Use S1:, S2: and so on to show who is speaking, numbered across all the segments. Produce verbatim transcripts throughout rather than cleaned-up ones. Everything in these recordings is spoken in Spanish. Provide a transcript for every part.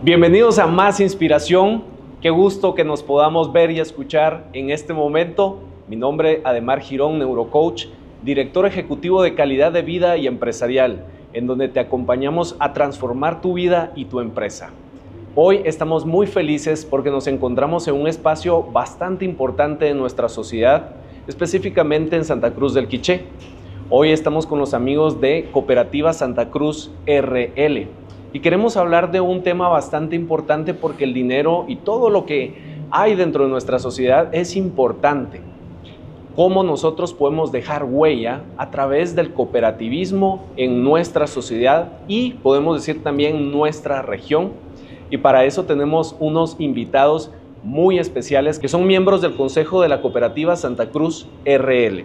S1: Bienvenidos a Más Inspiración. Qué gusto que nos podamos ver y escuchar en este momento. Mi nombre es Ademar Girón, Neurocoach, director ejecutivo de calidad de vida y empresarial, en donde te acompañamos a transformar tu vida y tu empresa. Hoy estamos muy felices porque nos encontramos en un espacio bastante importante de nuestra sociedad, específicamente en Santa Cruz del Quiché. Hoy estamos con los amigos de Cooperativa Santa Cruz R L. Y queremos hablar de un tema bastante importante porque el dinero y todo lo que hay dentro de nuestra sociedad es importante. Cómo nosotros podemos dejar huella a través del cooperativismo en nuestra sociedad y podemos decir también en nuestra región. Y para eso tenemos unos invitados muy especiales que son miembros del Consejo de la Cooperativa Santa Cruz R L.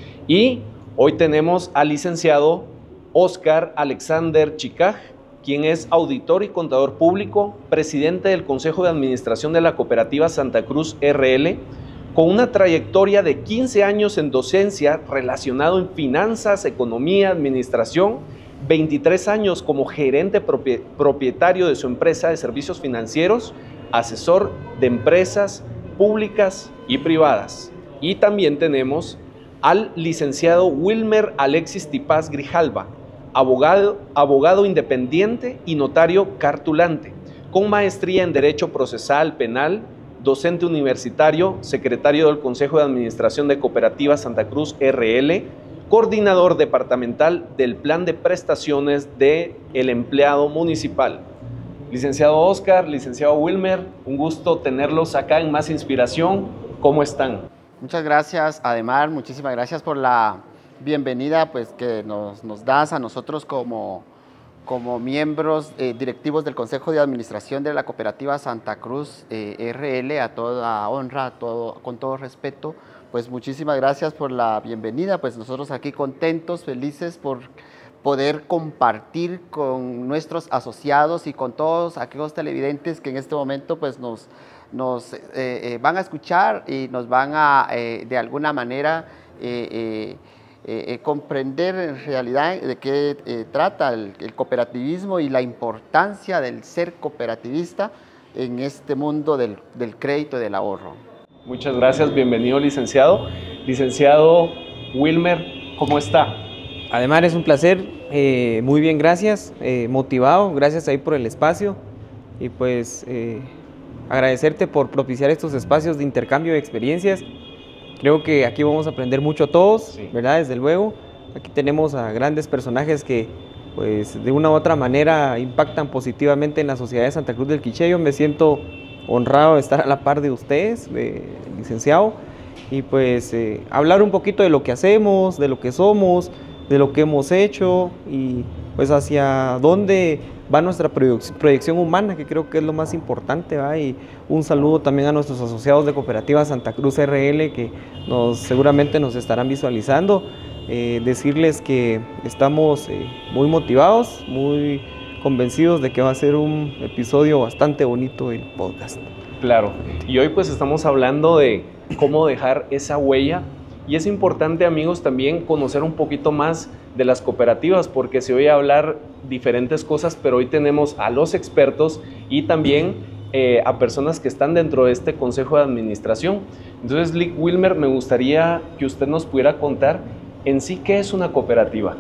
S1: Y hoy tenemos al licenciado Óscar Alexander Chicaj, quien es auditor y contador público, presidente del Consejo de Administración de la Cooperativa Santa Cruz R L, con una trayectoria de quince años en docencia relacionado en finanzas, economía, administración, veintitrés años como gerente propietario de su empresa de servicios financieros, asesor de empresas públicas y privadas. Y también tenemos al licenciado Wilmer Alexis Tipaz Grijalva, Abogado, abogado independiente y notario cartulante, con maestría en Derecho Procesal Penal, docente universitario, secretario del Consejo de Administración de Cooperativa Santa Cruz R L, coordinador departamental del Plan de Prestaciones del Empleado Municipal. Licenciado Óscar, licenciado Wilmer, un gusto tenerlos acá en Más Inspiración. ¿Cómo están?
S2: Muchas gracias, Ademar, muchísimas gracias por la bienvenida pues, que nos, nos das a nosotros como, como miembros eh, directivos del Consejo de Administración de la Cooperativa Santa Cruz eh, R L, a toda honra, a todo, con todo respeto. Pues muchísimas gracias por la bienvenida, pues nosotros aquí contentos, felices por poder compartir con nuestros asociados y con todos aquellos televidentes que en este momento pues nos, nos eh, eh, van a escuchar y nos van a eh, de alguna manera eh, eh, Eh, eh, comprender en realidad de qué eh, trata el, el cooperativismo y la importancia del ser cooperativista en este mundo del, del crédito y del ahorro.
S1: Muchas gracias, bienvenido licenciado. Licenciado Wilmer, ¿cómo está?
S3: Además es un placer, eh, muy bien, gracias, eh, motivado, gracias ahí por el espacio y pues eh, agradecerte por propiciar estos espacios de intercambio de experiencias. Creo que aquí vamos a aprender mucho todos, sí, ¿verdad? Desde luego, aquí tenemos a grandes personajes que pues de una u otra manera impactan positivamente en la sociedad de Santa Cruz del Quiché. Yo me siento honrado de estar a la par de ustedes, de, licenciado, y pues eh, hablar un poquito de lo que hacemos, de lo que somos, de lo que hemos hecho y pues hacia dónde va nuestra proyección humana, que creo que es lo más importante, ¿va? Y un saludo también a nuestros asociados de Cooperativa Santa Cruz R L que nos, seguramente nos estarán visualizando. Eh, decirles que estamos eh, muy motivados, muy convencidos de que va a ser un episodio bastante bonito el podcast.
S1: Claro, y hoy pues estamos hablando de cómo dejar esa huella. Y es importante, amigos, también conocer un poquito más de las cooperativas, porque se oye hablar diferentes cosas, pero hoy tenemos a los expertos y también eh, a personas que están dentro de este Consejo de Administración. Entonces, Wilmer, me gustaría que usted nos pudiera contar en sí qué es una cooperativa.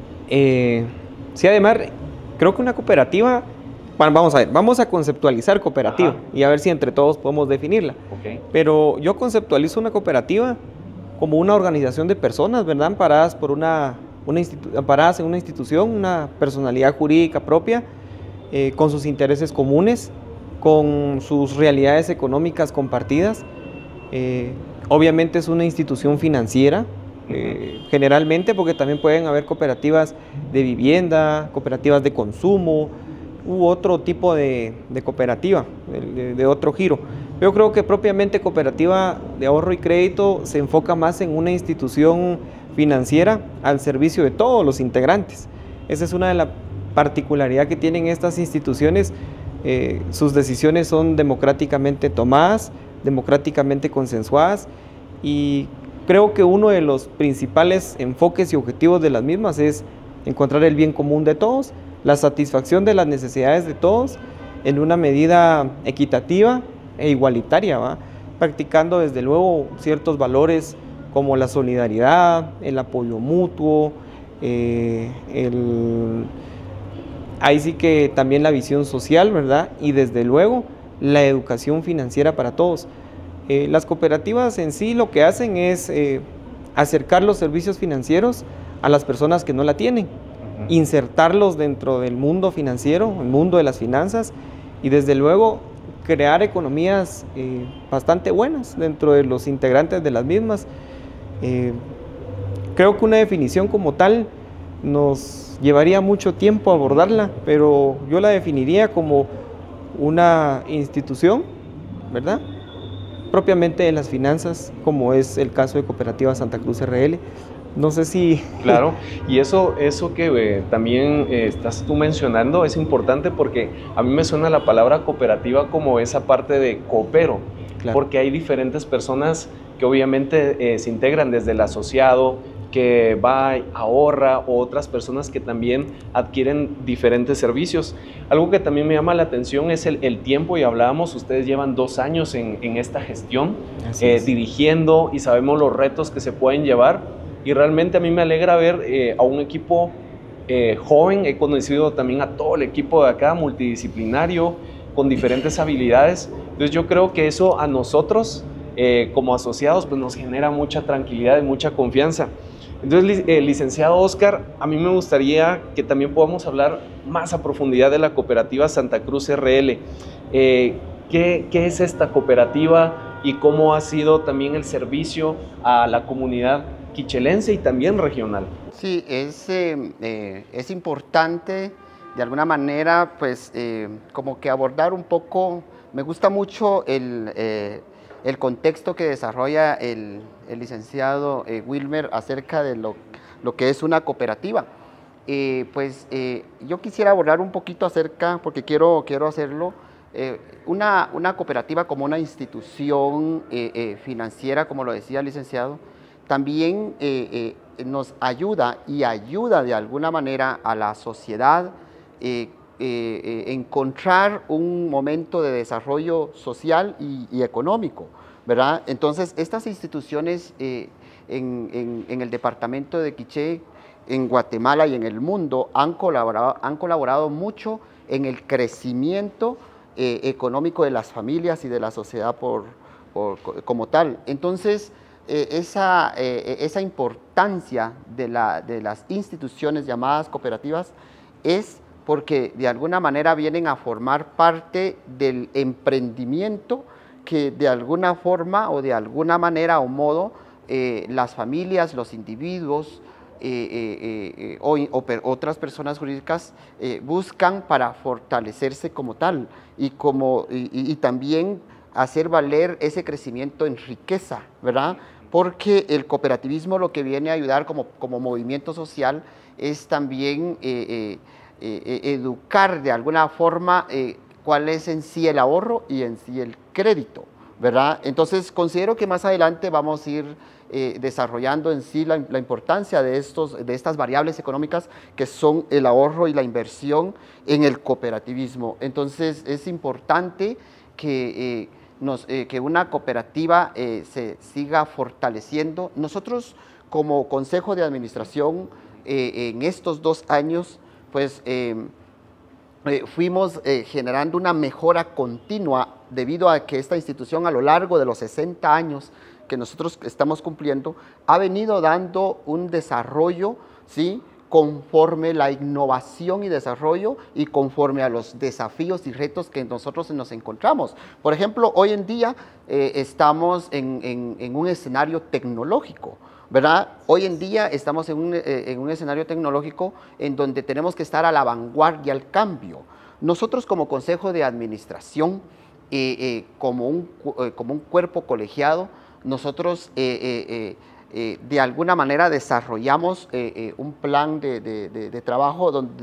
S3: Eh, sí, además, creo que una cooperativa, bueno, vamos a ver, vamos a conceptualizar cooperativa. Ajá. Y a ver si entre todos podemos definirla. Okay. Pero yo conceptualizo una cooperativa como una organización de personas, ¿verdad? Amparadas, por una, una amparadas en una institución, una personalidad jurídica propia, eh, con sus intereses comunes, con sus realidades económicas compartidas. Eh, obviamente es una institución financiera, eh, generalmente, porque también pueden haber cooperativas de vivienda, cooperativas de consumo, u otro tipo de, de cooperativa, de, de otro giro. Yo creo que propiamente cooperativa de ahorro y crédito se enfoca más en una institución financiera al servicio de todos los integrantes. Esa es una de las particularidades que tienen estas instituciones. Eh, sus decisiones son democráticamente tomadas, democráticamente consensuadas, y creo que uno de los principales enfoques y objetivos de las mismas es encontrar el bien común de todos, la satisfacción de las necesidades de todos en una medida equitativa e igualitaria, ¿va? Practicando desde luego ciertos valores como la solidaridad, el apoyo mutuo, eh, el, ahí sí que también la visión social, ¿verdad? Y desde luego la educación financiera para todos. Eh, las cooperativas en sí lo que hacen es eh, acercar los servicios financieros a las personas que no la tienen, uh-huh. insertarlos dentro del mundo financiero, el mundo de las finanzas, y desde luego crear economías eh, bastante buenas dentro de los integrantes de las mismas. Eh, creo que una definición como tal nos llevaría mucho tiempo abordarla, pero yo la definiría como una institución, ¿verdad?, propiamente de las finanzas, como es el caso de Cooperativa Santa Cruz R L. No sé si...
S1: Claro, y eso, eso que eh, también eh, estás tú mencionando es importante, porque a mí me suena la palabra cooperativa como esa parte de coopero, claro. Porque hay diferentes personas que obviamente eh, se integran, desde el asociado que va, ahorra, o otras personas que también adquieren diferentes servicios. Algo que también me llama la atención es el, el tiempo, y hablábamos, ustedes llevan dos años en, en esta gestión, eh, dirigiendo, y sabemos los retos que se pueden llevar, y realmente a mí me alegra ver eh, a un equipo eh, joven. He conocido también a todo el equipo de acá, multidisciplinario, con diferentes habilidades. Entonces yo creo que eso a nosotros eh, como asociados pues nos genera mucha tranquilidad y mucha confianza. Entonces, eh, licenciado Oscar, a mí me gustaría que también podamos hablar más a profundidad de la Cooperativa Santa Cruz R L. Eh, ¿qué, ¿Qué es esta cooperativa y cómo ha sido también el servicio a la comunidad quichelense y también regional?
S2: Sí, es, eh, eh, es importante de alguna manera, pues, eh, como que abordar un poco. Me gusta mucho el... Eh, el contexto que desarrolla el, el licenciado eh, Wilmer acerca de lo, lo que es una cooperativa. Eh, pues eh, yo quisiera abordar un poquito acerca, porque quiero, quiero hacerlo, eh, una, una cooperativa como una institución eh, eh, financiera, como lo decía el licenciado, también eh, eh, nos ayuda y ayuda de alguna manera a la sociedad eh, Eh, eh, encontrar un momento de desarrollo social y, y económico, ¿verdad? Entonces, estas instituciones eh, en, en, en el departamento de Quiché, en Guatemala y en el mundo, han colaborado, han colaborado mucho en el crecimiento eh, económico de las familias y de la sociedad por, por, como tal. Entonces, eh, esa, eh, esa importancia de, la, de las instituciones llamadas cooperativas es porque de alguna manera vienen a formar parte del emprendimiento que de alguna forma o de alguna manera o modo eh, las familias, los individuos eh, eh, eh, o, o per, otras personas jurídicas eh, buscan para fortalecerse como tal y, como, y, y también hacer valer ese crecimiento en riqueza, ¿verdad? Porque el cooperativismo lo que viene a ayudar como, como movimiento social es también eh, eh, Eh, educar de alguna forma eh, cuál es en sí el ahorro y en sí el crédito, ¿verdad? Entonces considero que más adelante vamos a ir eh, desarrollando en sí la, la importancia de, estos, de estas variables económicas que son el ahorro y la inversión en el cooperativismo. Entonces es importante que, eh, nos, eh, que una cooperativa eh, se siga fortaleciendo. Nosotros como Consejo de Administración eh, en estos dos años pues eh, eh, fuimos eh, generando una mejora continua debido a que esta institución a lo largo de los sesenta años que nosotros estamos cumpliendo ha venido dando un desarrollo, ¿sí?, conforme la innovación y desarrollo y conforme a los desafíos y retos que nosotros nos encontramos. Por ejemplo, hoy en día eh, estamos en, en, en un escenario tecnológico, ¿verdad? Hoy en día estamos en un, eh, en un escenario tecnológico en donde tenemos que estar a la vanguardia, al cambio. Nosotros como Consejo de Administración, eh, eh, como, un, eh, como un cuerpo colegiado, nosotros eh, eh, eh, eh, de alguna manera desarrollamos eh, eh, un plan de, de, de, de trabajo donde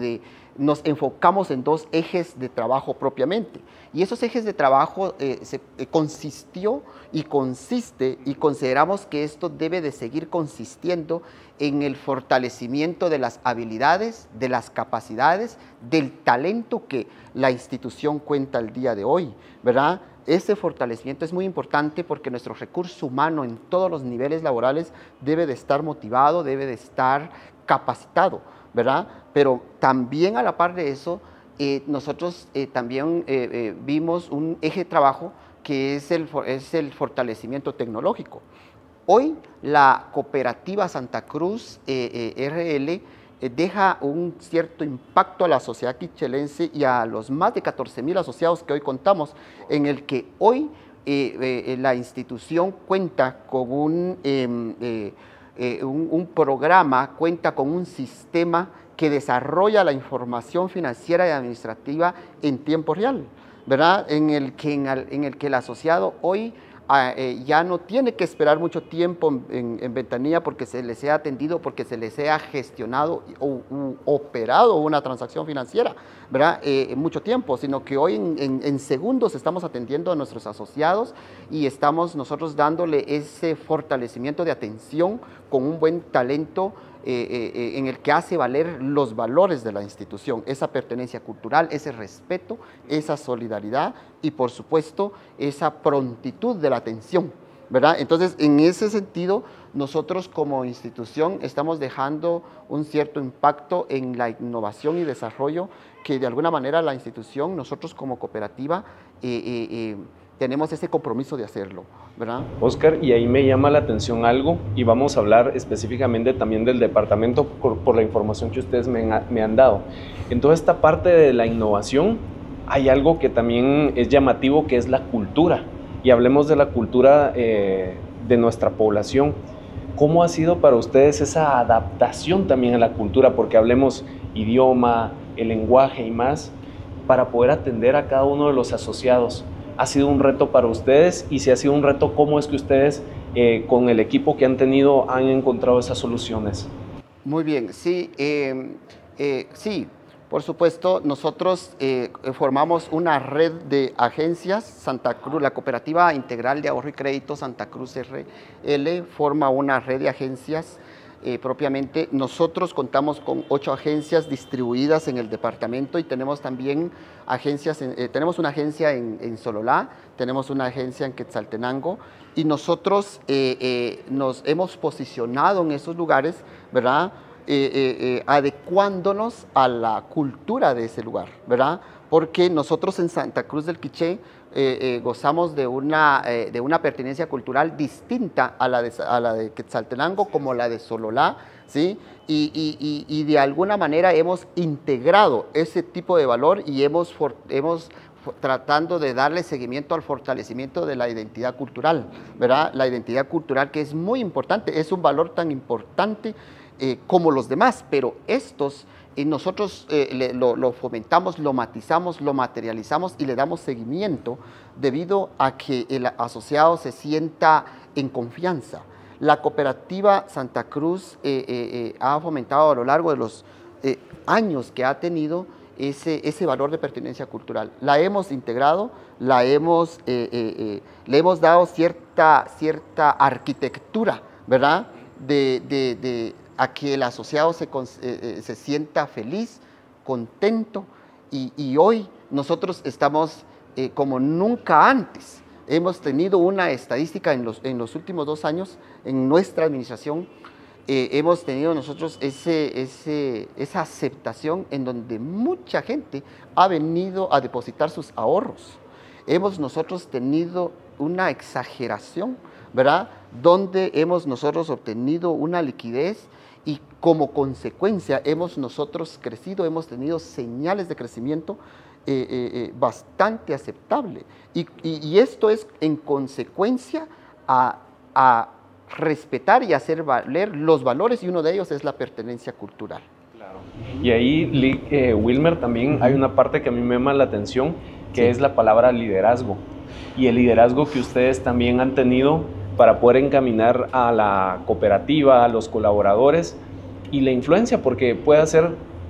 S2: nos enfocamos en dos ejes de trabajo propiamente. Y esos ejes de trabajo eh, se, eh, consistió y consiste, y consideramos que esto debe de seguir consistiendo en el fortalecimiento de las habilidades, de las capacidades, del talento que la institución cuenta el día de hoy, ¿verdad? Ese fortalecimiento es muy importante porque nuestro recurso humano en todos los niveles laborales debe de estar motivado, debe de estar capacitado, ¿verdad? Pero también a la par de eso, eh, nosotros eh, también eh, eh, vimos un eje de trabajo que es el, es el fortalecimiento tecnológico. Hoy la cooperativa Santa Cruz eh, eh, R L eh, deja un cierto impacto a la sociedad quichelense y a los más de catorce mil asociados que hoy contamos, en el que hoy eh, eh, la institución cuenta con un, eh, eh, eh, un, un programa, cuenta con un sistema que desarrolla la información financiera y administrativa en tiempo real, ¿verdad? En el que, en el, en el, que el asociado hoy eh, ya no tiene que esperar mucho tiempo en, en, en ventanilla porque se le sea atendido, porque se le sea gestionado o u, operado una transacción financiera, ¿verdad? Eh, mucho tiempo, sino que hoy en, en, en segundos estamos atendiendo a nuestros asociados y estamos nosotros dándole ese fortalecimiento de atención con un buen talento Eh, eh, en el que hace valer los valores de la institución, esa pertenencia cultural, ese respeto, esa solidaridad y por supuesto esa prontitud de la atención, ¿verdad? Entonces, en ese sentido, nosotros como institución estamos dejando un cierto impacto en la innovación y desarrollo que de alguna manera la institución, nosotros como cooperativa, eh, eh, eh, tenemos ese compromiso de hacerlo, ¿verdad?
S1: Oscar, y ahí me llama la atención algo, y vamos a hablar específicamente también del departamento por, por la información que ustedes me, me han dado. En toda esta parte de la innovación hay algo que también es llamativo, que es la cultura, y hablemos de la cultura eh, de nuestra población. ¿Cómo ha sido para ustedes esa adaptación también a la cultura? Porque hablemos idioma, el lenguaje y más, para poder atender a cada uno de los asociados. ¿Ha sido un reto para ustedes? Y si ha sido un reto, ¿cómo es que ustedes eh, con el equipo que han tenido han encontrado esas soluciones?
S2: Muy bien, sí, eh, eh, sí, por supuesto, nosotros eh, formamos una red de agencias. Santa Cruz, la Cooperativa Integral de Ahorro y Crédito Santa Cruz R L forma una red de agencias. Eh, propiamente, nosotros contamos con ocho agencias distribuidas en el departamento y tenemos también agencias, en, eh, tenemos una agencia en, en Sololá, tenemos una agencia en Quetzaltenango y nosotros eh, eh, nos hemos posicionado en esos lugares, ¿verdad? Eh, eh, eh, adecuándonos a la cultura de ese lugar, ¿verdad? Porque nosotros en Santa Cruz del Quiché Eh, eh, gozamos de una, eh, de una pertenencia cultural distinta a la de, a la de Quetzaltenango como la de Sololá, ¿sí? Y, y, y, y de alguna manera hemos integrado ese tipo de valor y hemos, for, hemos for, tratando de darle seguimiento al fortalecimiento de la identidad cultural, ¿verdad? La identidad cultural que es muy importante, es un valor tan importante eh, como los demás, pero estos y nosotros eh, le, lo, lo fomentamos, lo matizamos, lo materializamos y le damos seguimiento debido a que el asociado se sienta en confianza. La cooperativa Santa Cruz eh, eh, eh, ha fomentado a lo largo de los eh, años que ha tenido ese, ese valor de pertenencia cultural. La hemos integrado, la hemos, eh, eh, eh, le hemos dado cierta, cierta arquitectura, ¿verdad? De, de, de, a que el asociado se, eh, se sienta feliz, contento y, y hoy nosotros estamos eh, como nunca antes. Hemos tenido una estadística en los, en los últimos dos años en nuestra administración, eh, hemos tenido nosotros ese, ese, esa aceptación en donde mucha gente ha venido a depositar sus ahorros. Hemos nosotros tenido una exageración, ¿verdad? Donde hemos nosotros obtenido una liquidez y como consecuencia hemos nosotros crecido, hemos tenido señales de crecimiento eh, eh, eh, bastante aceptable. Y, y, y esto es en consecuencia a, a respetar y hacer valer los valores y uno de ellos es la pertenencia cultural.
S1: Claro. Y ahí, eh, Wilmer, también hay una parte que a mí me llama la atención, que sí. es la palabra liderazgo. Y el liderazgo que ustedes también han tenido para poder encaminar a la cooperativa, a los colaboradores y la influencia, porque puede ser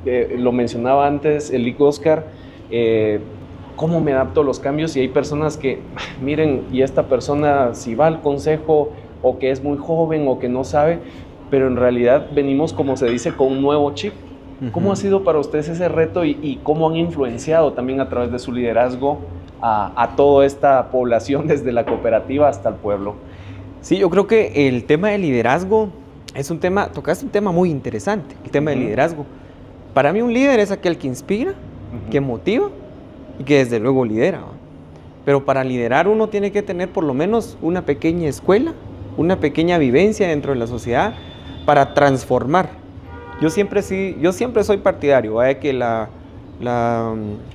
S1: eh, lo mencionaba antes el Lic Oscar, eh, cómo me adapto a los cambios, y hay personas que, miren, y esta persona si va al consejo, o que es muy joven, o que no sabe, pero en realidad venimos, como se dice, con un nuevo chip. ¿Cómo uh-huh. ha sido para ustedes ese reto y, y cómo han influenciado también a través de su liderazgo a, a toda esta población, desde la cooperativa hasta el pueblo?
S3: Sí, yo creo que el tema de liderazgo es un tema, tocaste un tema muy interesante, el tema uh-huh. de liderazgo. Para mí un líder es aquel que inspira, uh-huh. que motiva y que desde luego lidera. Pero para liderar uno tiene que tener por lo menos una pequeña escuela, una pequeña vivencia dentro de la sociedad para transformar. Yo siempre, sí, yo siempre soy partidario de que la, la,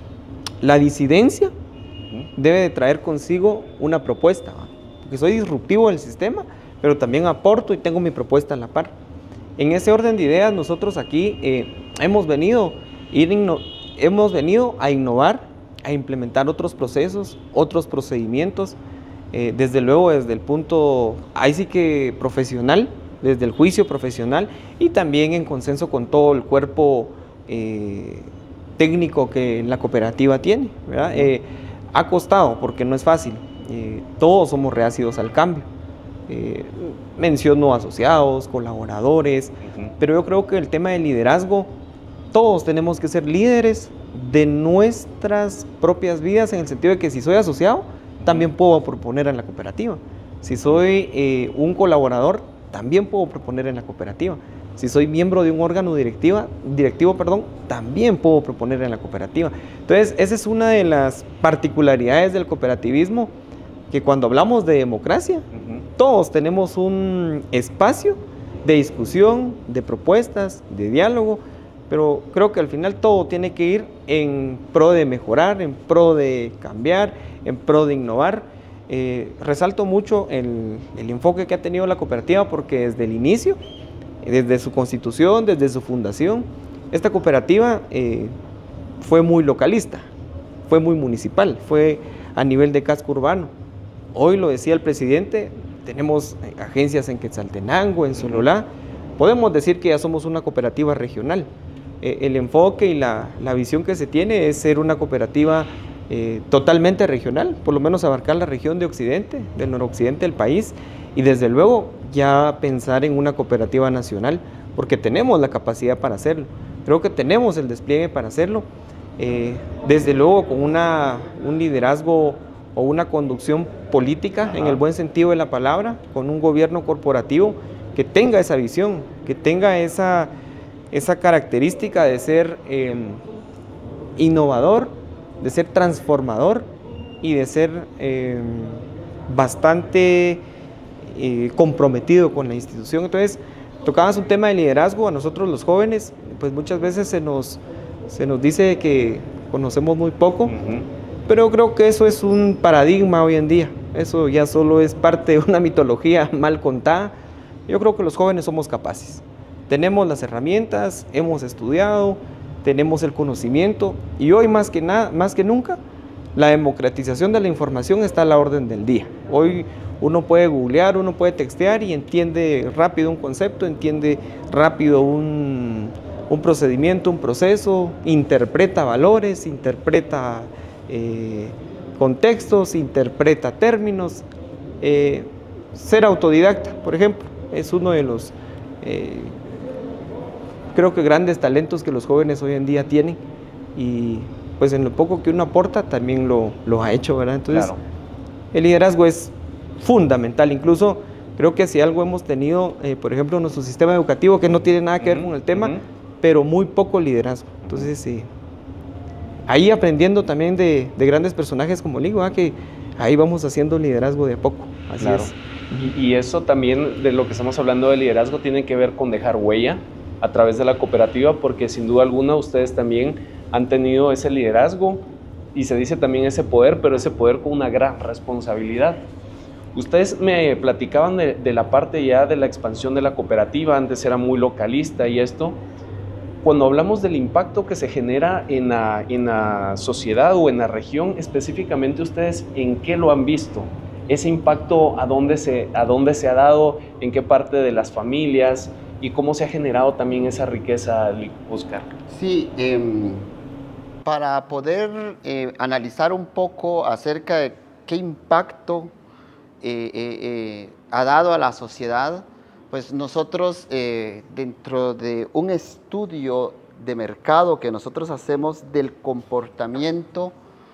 S3: la disidencia debe de traer consigo una propuesta, ¿va? Porque soy disruptivo del sistema, pero también aporto y tengo mi propuesta a la par. En ese orden de ideas, nosotros aquí eh, hemos, venido, ir inno, hemos venido a innovar, a implementar otros procesos, otros procedimientos, eh, desde luego desde el punto, ahí sí que profesional, desde el juicio profesional y también en consenso con todo el cuerpo eh, técnico que la cooperativa tiene, ¿verdad? Eh, ha costado porque no es fácil, eh, todos somos reacios al cambio, eh, menciono asociados, colaboradores, uh-huh. pero yo creo que el tema del liderazgo, todos tenemos que ser líderes de nuestras propias vidas, en el sentido de que si soy asociado, también puedo proponer en la cooperativa, si soy eh, un colaborador, también puedo proponer en la cooperativa. Si soy miembro de un órgano directiva, directivo, perdón, también puedo proponer en la cooperativa. Entonces, esa es una de las particularidades del cooperativismo, que cuando hablamos de democracia, uh-huh. todos tenemos un espacio de discusión, de propuestas, de diálogo, pero creo que al final todo tiene que ir en pro de mejorar, en pro de cambiar, en pro de innovar. Eh, resalto mucho el, el enfoque que ha tenido la cooperativa, porque desde el inicio, desde su constitución, desde su fundación, esta cooperativa eh, fue muy localista, fue muy municipal, fue a nivel de casco urbano. Hoy, lo decía el presidente, tenemos agencias en Quetzaltenango, en Sololá, podemos decir que ya somos una cooperativa regional. Eh, el enfoque y la, la visión que se tiene es ser una cooperativa Eh, totalmente regional, por lo menos abarcar la región de occidente, del noroccidente del país, y desde luego ya pensar en una cooperativa nacional, porque tenemos la capacidad para hacerlo, creo que tenemos el despliegue para hacerlo, eh, desde luego con una, un liderazgo o una conducción política en el buen sentido de la palabra, con un gobierno corporativo que tenga esa visión, que tenga esa, esa característica de ser eh, innovador, de ser transformador y de ser eh, bastante eh, comprometido con la institución. Entonces, tocabas un tema de liderazgo. A nosotros los jóvenes, pues muchas veces se nos, se nos dice que conocemos muy poco, uh-huh. pero creo que eso es un paradigma hoy en día. Eso ya solo es parte de una mitología mal contada. Yo creo que los jóvenes somos capaces. Tenemos las herramientas, hemos estudiado, tenemos el conocimiento, y hoy más que, nada, más que nunca la democratización de la información está a la orden del día. Hoy uno puede googlear, uno puede textear y entiende rápido un concepto, entiende rápido un, un procedimiento, un proceso, interpreta valores, interpreta eh, contextos, interpreta términos. Eh, ser autodidacta, por ejemplo, es uno de los eh, creo que grandes talentos que los jóvenes hoy en día tienen, y pues en lo poco que uno aporta también lo, lo ha hecho, ¿verdad? Entonces, claro. El liderazgo es fundamental. Incluso creo que si algo hemos tenido, eh, por ejemplo, nuestro sistema educativo, que no tiene nada que ver uh-huh, con el tema, uh-huh. pero muy poco liderazgo. Entonces, eh, ahí aprendiendo también de, de grandes personajes como Lic, ¿verdad? Que ahí vamos haciendo liderazgo de a poco. Así
S1: claro.
S3: es.
S1: Y, y eso también, de lo que estamos hablando de liderazgo, tiene que ver con dejar huella a través de la cooperativa, porque sin duda alguna ustedes también han tenido ese liderazgo, y se dice también ese poder, pero ese poder con una gran responsabilidad. Ustedes me platicaban de, de la parte ya de la expansión de la cooperativa. Antes era muy localista y esto. Cuando hablamos del impacto que se genera en la, en la sociedad o en la región, específicamente ustedes, ¿en qué lo han visto? Ese impacto, ¿a dónde se, a dónde se ha dado? ¿En qué parte de las familias? y cómo se ha generado también esa riqueza, Oscar.
S2: Sí, eh, para poder eh, analizar un poco acerca de qué impacto eh, eh, eh, ha dado a la sociedad, pues nosotros eh, dentro de un estudio de mercado que nosotros hacemos del comportamiento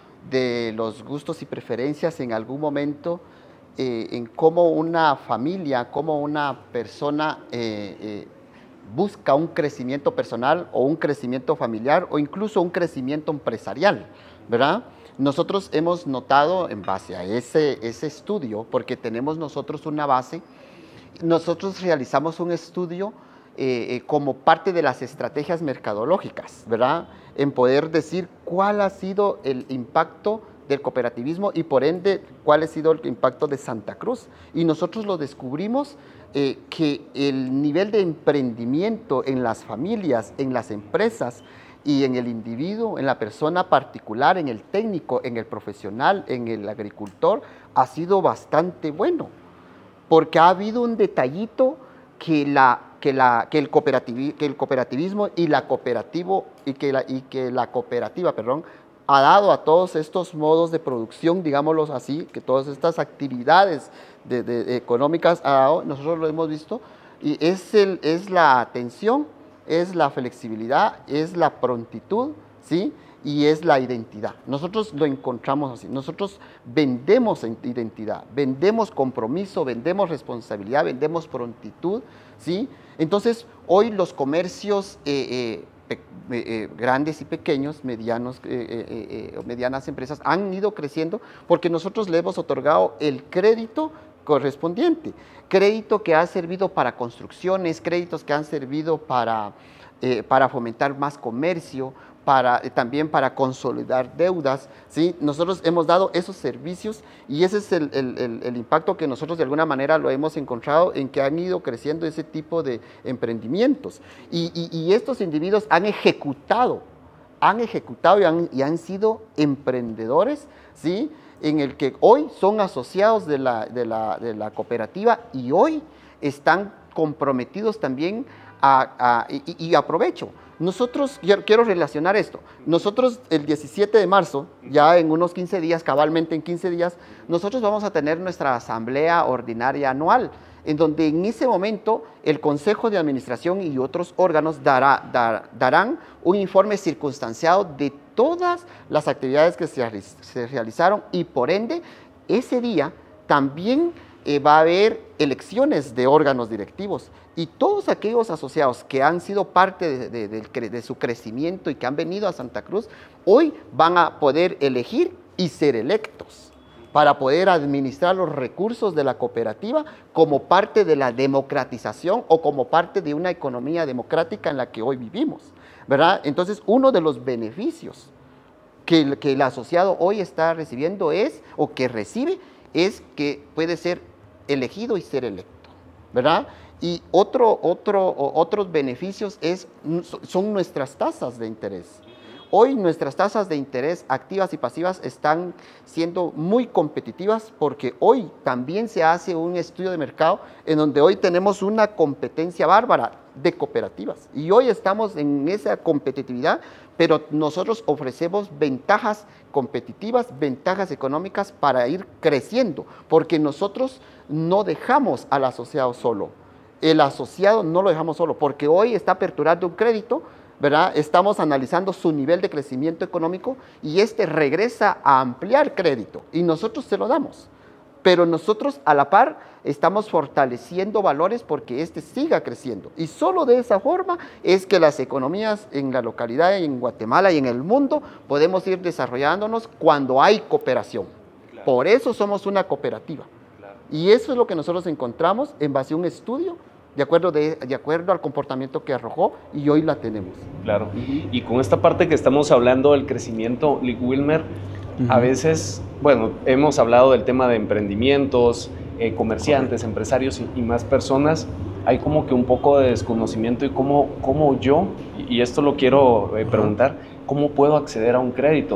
S2: de los gustos y preferencias en algún momento, eh, en cómo una familia, cómo una persona eh, eh, busca un crecimiento personal o un crecimiento familiar o incluso un crecimiento empresarial, ¿verdad? Nosotros hemos notado en base a ese, ese estudio, porque tenemos nosotros una base, nosotros realizamos un estudio eh, eh, como parte de las estrategias mercadológicas, ¿verdad? En poder decir cuál ha sido el impacto del cooperativismo y por ende cuál ha sido el impacto de Santa Cruz. Y nosotros lo descubrimos eh, que el nivel de emprendimiento en las familias, en las empresas y en el individuo, en la persona particular, en el técnico, en el profesional, en el agricultor, ha sido bastante bueno. Porque ha habido un detallito que, la, que, la, que, el, cooperativi, que el cooperativismo y la, cooperativo, y que la, y que la cooperativa perdón, ha dado a todos estos modos de producción, digámoslo así, que todas estas actividades de, de, de económicas ha dado, nosotros lo hemos visto, y es, el, es la atención, es la flexibilidad, es la prontitud, ¿sí? Y es la identidad. Nosotros lo encontramos así. Nosotros vendemos identidad, vendemos compromiso, vendemos responsabilidad, vendemos prontitud, ¿sí? Entonces, hoy los comercios eh, eh, eh, grandes y pequeños, medianos, eh, eh, eh, medianas empresas, han ido creciendo porque nosotros le hemos otorgado el crédito correspondiente. Crédito que ha servido para construcciones, créditos que han servido para, eh, para fomentar más comercio, Para, eh, también para consolidar deudas, ¿sí? Nosotros hemos dado esos servicios y ese es el, el, el, el impacto que nosotros de alguna manera lo hemos encontrado en que han ido creciendo ese tipo de emprendimientos. Y, y, y estos individuos han ejecutado, han ejecutado y han, y han sido emprendedores, ¿sí? En el que hoy son asociados de la, de la, de la cooperativa y hoy están comprometidos también a, a, y, y aprovecho. Nosotros, quiero relacionar esto, nosotros el diecisiete de marzo, ya en unos quince días, cabalmente en quince días, nosotros vamos a tener nuestra asamblea ordinaria anual, en donde en ese momento el Consejo de Administración y otros órganos dará, dar, darán un informe circunstanciado de todas las actividades que se, se realizaron y por ende, ese día también eh, va a haber elecciones de órganos directivos. Y todos aquellos asociados que han sido parte de, de, de, de su crecimiento y que han venido a Santa Cruz, hoy van a poder elegir y ser electos para poder administrar los recursos de la cooperativa como parte de la democratización o como parte de una economía democrática en la que hoy vivimos, ¿verdad? Entonces, uno de los beneficios que el, que el asociado hoy está recibiendo es, o que recibe, es que puede ser elegido y ser electo, ¿verdad? Y otro, otro, otros beneficios es, son nuestras tasas de interés. Hoy nuestras tasas de interés activas y pasivas están siendo muy competitivas porque hoy también se hace un estudio de mercado en donde hoy tenemos una competencia bárbara de cooperativas. Y hoy estamos en esa competitividad, pero nosotros ofrecemos ventajas competitivas, ventajas económicas para ir creciendo, porque nosotros no dejamos al asociado solo. El asociado no lo dejamos solo, porque hoy está aperturando un crédito, ¿verdad? Estamos analizando su nivel de crecimiento económico y este regresa a ampliar crédito y nosotros se lo damos. Pero nosotros a la par estamos fortaleciendo valores porque este siga creciendo. Y solo de esa forma es que las economías en la localidad, en Guatemala y en el mundo podemos ir desarrollándonos cuando hay cooperación. Claro. Por eso somos una cooperativa. Claro. Y eso es lo que nosotros encontramos en base a un estudio de acuerdo, de, de acuerdo al comportamiento que arrojó y hoy la tenemos.
S1: Claro, y, y con esta parte que estamos hablando del crecimiento, Wilmer, uh-huh. a veces, bueno, hemos hablado del tema de emprendimientos, eh, comerciantes, okay. empresarios y, y más personas, hay como que un poco de desconocimiento y cómo, cómo yo, y esto lo quiero eh, preguntar, ¿cómo puedo acceder a un crédito?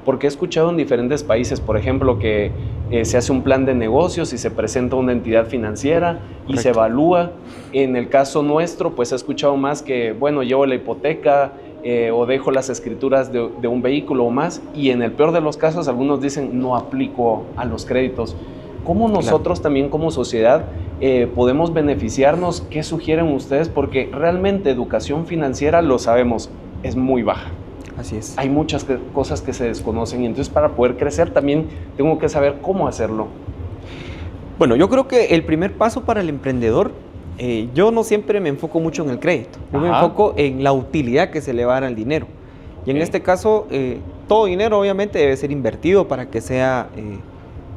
S1: porque he escuchado en diferentes países, por ejemplo, que eh, se hace un plan de negocios y se presenta una entidad financiera y Correcto. Se evalúa. En el caso nuestro, pues he escuchado más que, bueno, llevo la hipoteca eh, o dejo las escrituras de, de un vehículo o más, y en el peor de los casos, algunos dicen, no aplico a los créditos. ¿Cómo nosotros claro. también como sociedad eh, podemos beneficiarnos? ¿Qué sugieren ustedes? Porque realmente educación financiera, lo sabemos, es muy baja.
S3: Así es.
S1: Hay muchas que, cosas que se desconocen, y entonces para poder crecer también tengo que saber cómo hacerlo.
S3: Bueno, yo creo que el primer paso para el emprendedor, eh, yo no siempre me enfoco mucho en el crédito, yo Ajá. me enfoco en la utilidad que se le va a dar al dinero. Y en okay. este caso, eh, todo dinero obviamente debe ser invertido para que sea eh, eh,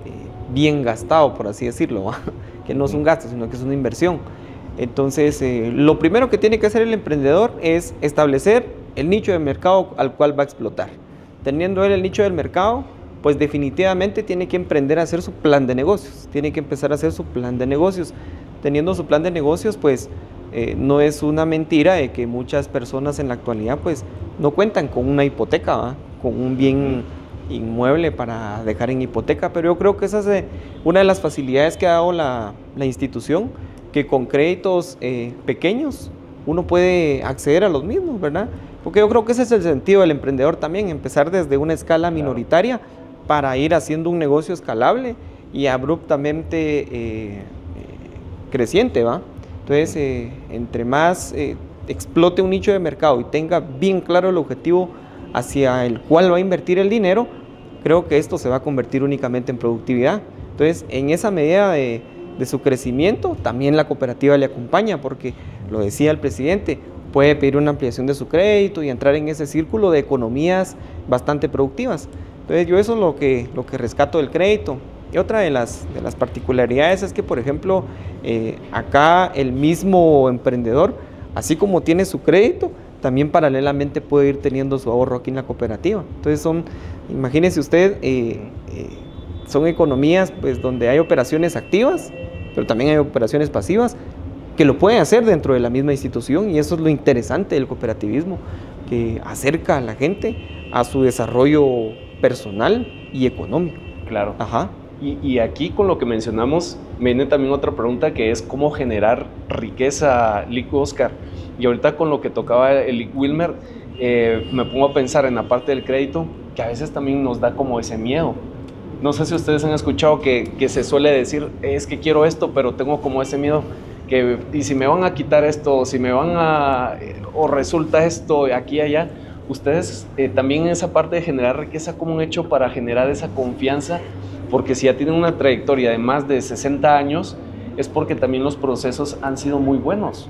S3: bien gastado, por así decirlo, ¿va? Que no es un gasto, sino que es una inversión. Entonces, eh, lo primero que tiene que hacer el emprendedor es establecer el nicho de mercado al cual va a explotar. Teniendo él el nicho del mercado, pues definitivamente tiene que emprender a hacer su plan de negocios, tiene que empezar a hacer su plan de negocios. Teniendo su plan de negocios, pues eh, no es una mentira de que muchas personas en la actualidad pues no cuentan con una hipoteca, ¿va? Con un bien inmueble para dejar en hipoteca, pero yo creo que esa es eh, una de las facilidades que ha dado la, la institución, que con créditos eh, pequeños uno puede acceder a los mismos, ¿verdad? Porque yo creo que ese es el sentido del emprendedor también, empezar desde una escala minoritaria claro. para ir haciendo un negocio escalable y abruptamente eh, eh, creciente, ¿va? Entonces, eh, entre más eh, explote un nicho de mercado y tenga bien claro el objetivo hacia el cual va a invertir el dinero, creo que esto se va a convertir únicamente en productividad. Entonces, en esa medida de, de su crecimiento, también la cooperativa le acompaña, porque, lo decía el presidente, puede pedir una ampliación de su crédito y entrar en ese círculo de economías bastante productivas. Entonces yo eso es lo que, lo que rescato del crédito. Y otra de las, de las particularidades es que, por ejemplo, eh, acá el mismo emprendedor, así como tiene su crédito, también paralelamente puede ir teniendo su ahorro aquí en la cooperativa. Entonces son, imagínese usted, eh, eh, son economías pues, donde hay operaciones activas, pero también hay operaciones pasivas, que lo pueden hacer dentro de la misma institución, y eso es lo interesante del cooperativismo, que acerca a la gente a su desarrollo personal y económico.
S1: Claro. Ajá. Y, y aquí con lo que mencionamos, me viene también otra pregunta, que es cómo generar riqueza, Lic Oscar. Y ahorita con lo que tocaba el Lic Wilmer, eh, me pongo a pensar en la parte del crédito, que a veces también nos da como ese miedo. No sé si ustedes han escuchado que, que se suele decir, es que quiero esto, pero tengo como ese miedo. Que, y si me van a quitar esto, o si me van a, o resulta esto aquí y allá, ustedes eh, también en esa parte de generar riqueza, ¿cómo han hecho para generar esa confianza? Porque si ya tienen una trayectoria de más de sesenta años, es porque también los procesos han sido muy buenos.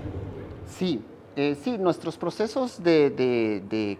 S2: Sí, eh, sí, nuestros procesos de, de, de,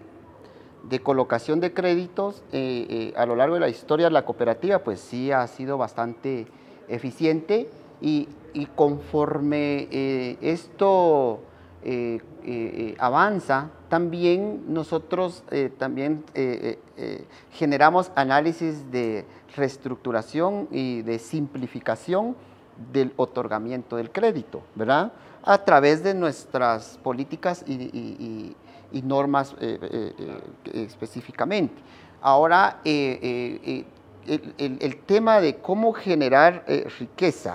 S2: de colocación de créditos eh, eh, a lo largo de la historia de la cooperativa, pues sí ha sido bastante eficiente. Y, y conforme eh, esto eh, eh, avanza, también nosotros eh, también eh, eh, generamos análisis de reestructuración y de simplificación del otorgamiento del crédito, ¿verdad? A través de nuestras políticas y, y, y, y normas eh, eh, eh, específicamente. Ahora, eh, eh, el, el, el tema de cómo generar eh, riqueza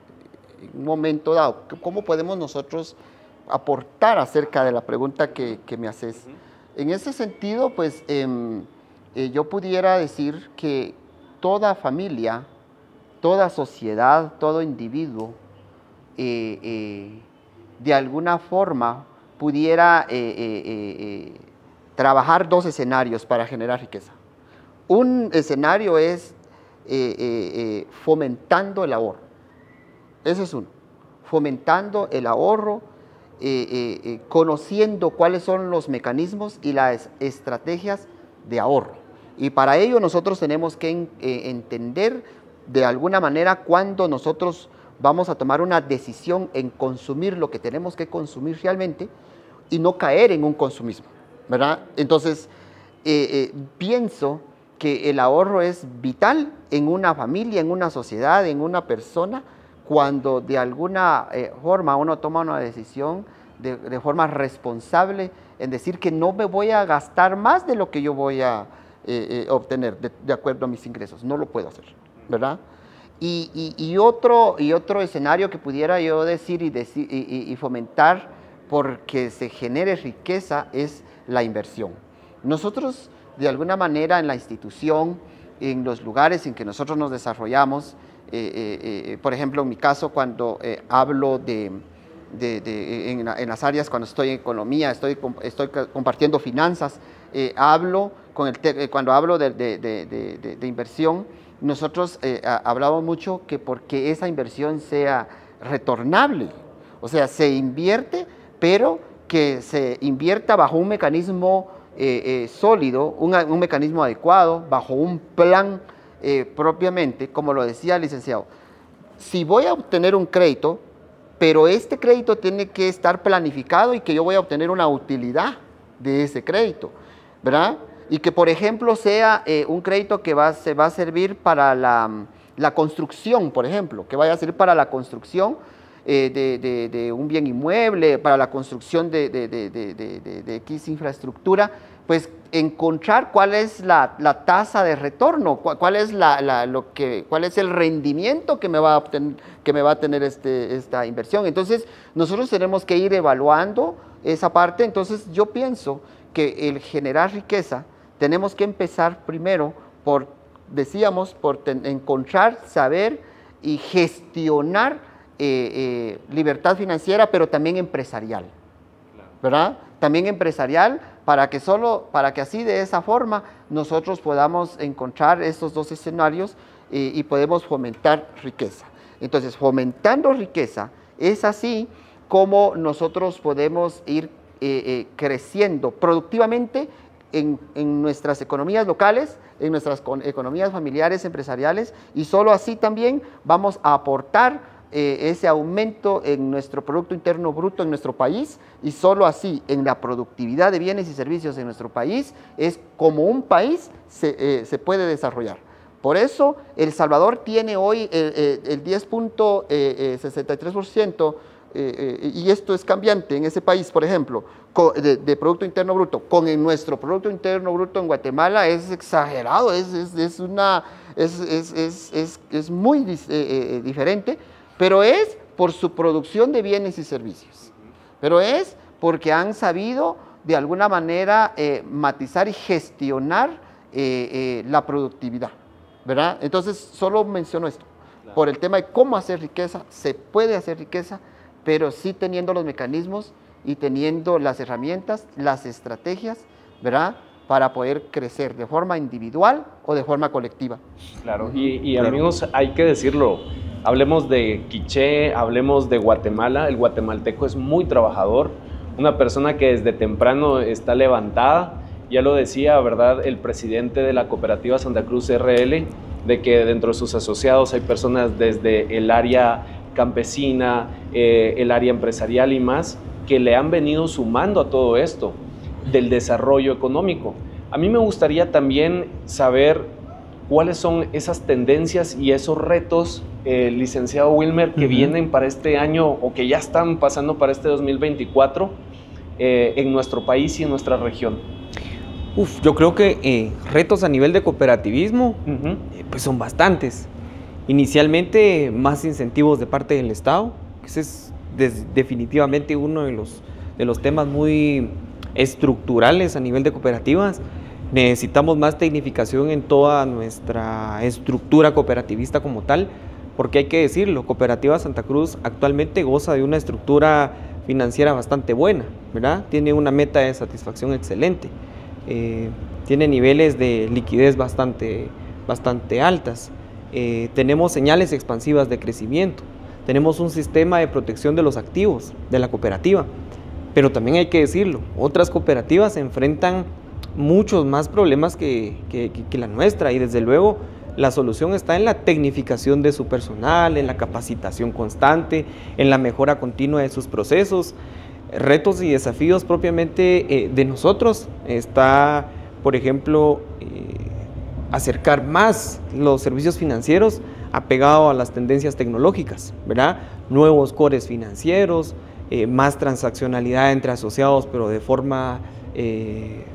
S2: en un momento dado, ¿cómo podemos nosotros aportar acerca de la pregunta que, que me haces? Uh-huh. En ese sentido, pues eh, eh, yo pudiera decir que toda familia, toda sociedad, todo individuo, eh, eh, de alguna forma pudiera eh, eh, eh, trabajar dos escenarios para generar riqueza. Un escenario es eh, eh, eh, fomentando el ahorro. Ese es uno, fomentando el ahorro, eh, eh, eh, conociendo cuáles son los mecanismos y las estrategias de ahorro. Y para ello nosotros tenemos que en, eh, entender de alguna manera cuándo nosotros vamos a tomar una decisión en consumir lo que tenemos que consumir realmente y no caer en un consumismo, ¿verdad? Entonces, eh, eh, pienso que el ahorro es vital en una familia, en una sociedad, en una persona, cuando de alguna eh, forma uno toma una decisión de, de forma responsable en decir que no me voy a gastar más de lo que yo voy a, eh, eh, obtener de, de acuerdo a mis ingresos, no lo puedo hacer, ¿verdad? Y, y, y, otro, y otro escenario que pudiera yo decir y, decir, y, y fomentar porque se genere riqueza es la inversión. Nosotros, de alguna manera, en la institución, en los lugares en que nosotros nos desarrollamos, eh, eh, eh, por ejemplo, en mi caso, cuando eh, hablo de, de, de en, en las áreas, cuando estoy en economía, estoy, estoy compartiendo finanzas, eh, hablo con el te, cuando hablo de, de, de, de, de inversión, nosotros eh, hablamos mucho que porque esa inversión sea retornable, o sea, se invierte, pero que se invierta bajo un mecanismo eh, eh, sólido, un, un mecanismo adecuado, bajo un plan eh, propiamente, como lo decía el licenciado. Si voy a obtener un crédito, pero este crédito tiene que estar planificado y que yo voy a obtener una utilidad de ese crédito, ¿verdad? Y que, por ejemplo, sea eh, un crédito que va, se va a servir para la, la construcción, por ejemplo, que vaya a servir para la construcción eh, de, de, de un bien inmueble, para la construcción de, de, de, de, de, de, de X infraestructura, pues encontrar cuál es la, la tasa de retorno, cuál, cuál, es la, la, lo que, cuál es el rendimiento que me va a, obtener, que me va a tener este, esta inversión. Entonces, nosotros tenemos que ir evaluando esa parte. Entonces, yo pienso que el generar riqueza, tenemos que empezar primero por, decíamos, por ten, encontrar, saber y gestionar eh, eh, libertad financiera, pero también empresarial, ¿verdad? También empresarial, para que, solo, para que así de esa forma nosotros podamos encontrar estos dos escenarios eh, y podemos fomentar riqueza. Entonces, fomentando riqueza, es así como nosotros podemos ir eh, eh, creciendo productivamente En, en nuestras economías locales, en nuestras economías familiares, empresariales, y solo así también vamos a aportar eh, ese aumento en nuestro Producto Interno Bruto en nuestro país, y solo así en la productividad de bienes y servicios en nuestro país es como un país se, eh, se puede desarrollar. Por eso El Salvador tiene hoy eh, eh, el diez punto sesenta y tres por ciento Eh, eh, y esto es cambiante en ese país, por ejemplo, de, de Producto Interno Bruto, con el nuestro Producto Interno Bruto en Guatemala es exagerado, es, es, es, una, es, es, es, es, es muy eh, eh, diferente, pero es por su producción de bienes y servicios, pero es porque han sabido de alguna manera eh, matizar y gestionar eh, eh, la productividad, ¿verdad? Entonces, solo menciono esto, claro. Por el tema de cómo hacer riqueza, se puede hacer riqueza, pero sí teniendo los mecanismos y teniendo las herramientas, las estrategias, ¿verdad?, para poder crecer de forma individual o de forma colectiva.
S1: Claro, y, y claro. Amigos, hay que decirlo, hablemos de Quiché, hablemos de Guatemala, el guatemalteco es muy trabajador, una persona que desde temprano está levantada, ya lo decía, ¿verdad?, el presidente de la cooperativa Santa Cruz R L, de que dentro de sus asociados hay personas desde el área campesina, eh, el área empresarial y más, que le han venido sumando a todo esto del desarrollo económico. A mí me gustaría también saber cuáles son esas tendencias y esos retos, eh, licenciado Wilmer, que uh-huh. vienen para este año o que ya están pasando para este dos mil veinticuatro eh, en nuestro país y en nuestra región.
S3: Uf, yo creo que eh, retos a nivel de cooperativismo uh-huh. eh, pues son bastantes. Inicialmente, más incentivos de parte del Estado, ese es des, definitivamente uno de los, de los temas muy estructurales a nivel de cooperativas. Necesitamos más tecnificación en toda nuestra estructura cooperativista como tal, porque hay que decirlo, Cooperativa Santa Cruz actualmente goza de una estructura financiera bastante buena, ¿verdad? Tiene una meta de satisfacción excelente, eh, tiene niveles de liquidez bastante, bastante altas. Eh, tenemos señales expansivas de crecimiento, tenemos un sistema de protección de los activos de la cooperativa, pero también hay que decirlo, otras cooperativas se enfrentan muchos más problemas que, que, que la nuestra, y desde luego la solución está en la tecnificación de su personal, en la capacitación constante, en la mejora continua de sus procesos. Retos y desafíos propiamente eh, de nosotros está, por ejemplo, eh, acercar más los servicios financieros apegado a las tendencias tecnológicas, ¿verdad? Nuevos cores financieros, eh, más transaccionalidad entre asociados, pero de forma eh,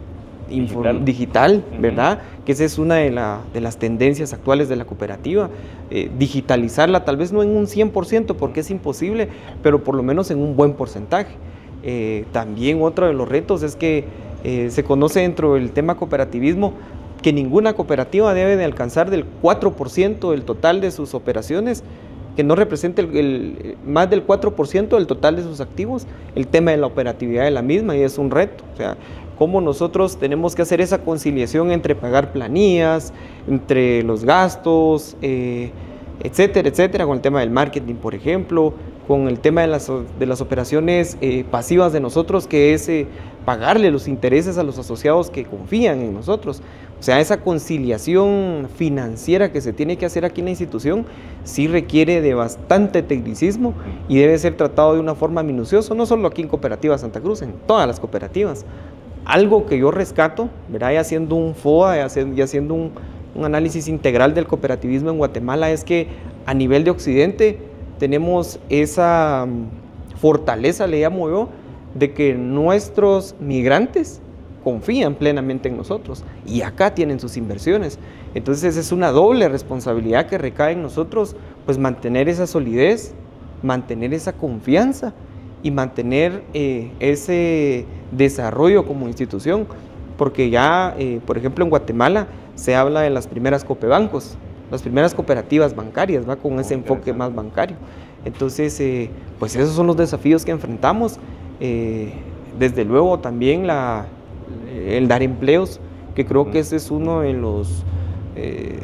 S3: digital, digital uh-huh. ¿verdad? Que esa es una de, la, de las tendencias actuales de la cooperativa. Eh, digitalizarla, tal vez no en un cien por ciento porque es imposible, pero por lo menos en un buen porcentaje. Eh, también otro de los retos es que eh, se conoce dentro del tema cooperativismo que ninguna cooperativa debe de alcanzar del cuatro por ciento del total de sus operaciones, que no represente el, el, más del cuatro por ciento del total de sus activos, el tema de la operatividad de la misma, y es un reto. O sea, cómo nosotros tenemos que hacer esa conciliación entre pagar planillas, entre los gastos, eh, etcétera, etcétera, con el tema del marketing, por ejemplo, con el tema de las, de las operaciones eh, pasivas de nosotros, que es eh, pagarle los intereses a los asociados que confían en nosotros. O sea, esa conciliación financiera que se tiene que hacer aquí en la institución sí requiere de bastante tecnicismo y debe ser tratado de una forma minuciosa, no solo aquí en Cooperativa Santa Cruz, en todas las cooperativas. Algo que yo rescato, ¿verdad? Ya haciendo un F O A, ya haciendo, ya haciendo un, un análisis integral del cooperativismo en Guatemala, es que a nivel de Occidente tenemos esa fortaleza, le llamo yo, de que nuestros migrantes confían plenamente en nosotros y acá tienen sus inversiones. Entonces es una doble responsabilidad que recae en nosotros, pues mantener esa solidez, mantener esa confianza y mantener eh, ese desarrollo como institución, porque ya, eh, por ejemplo, en Guatemala se habla de las primeras copebancos, las primeras cooperativas bancarias, ¿va? Con ese enfoque más bancario. Entonces, eh, pues esos son los desafíos que enfrentamos. Eh, desde luego también la, el dar empleos, que creo que ese es uno de los, eh,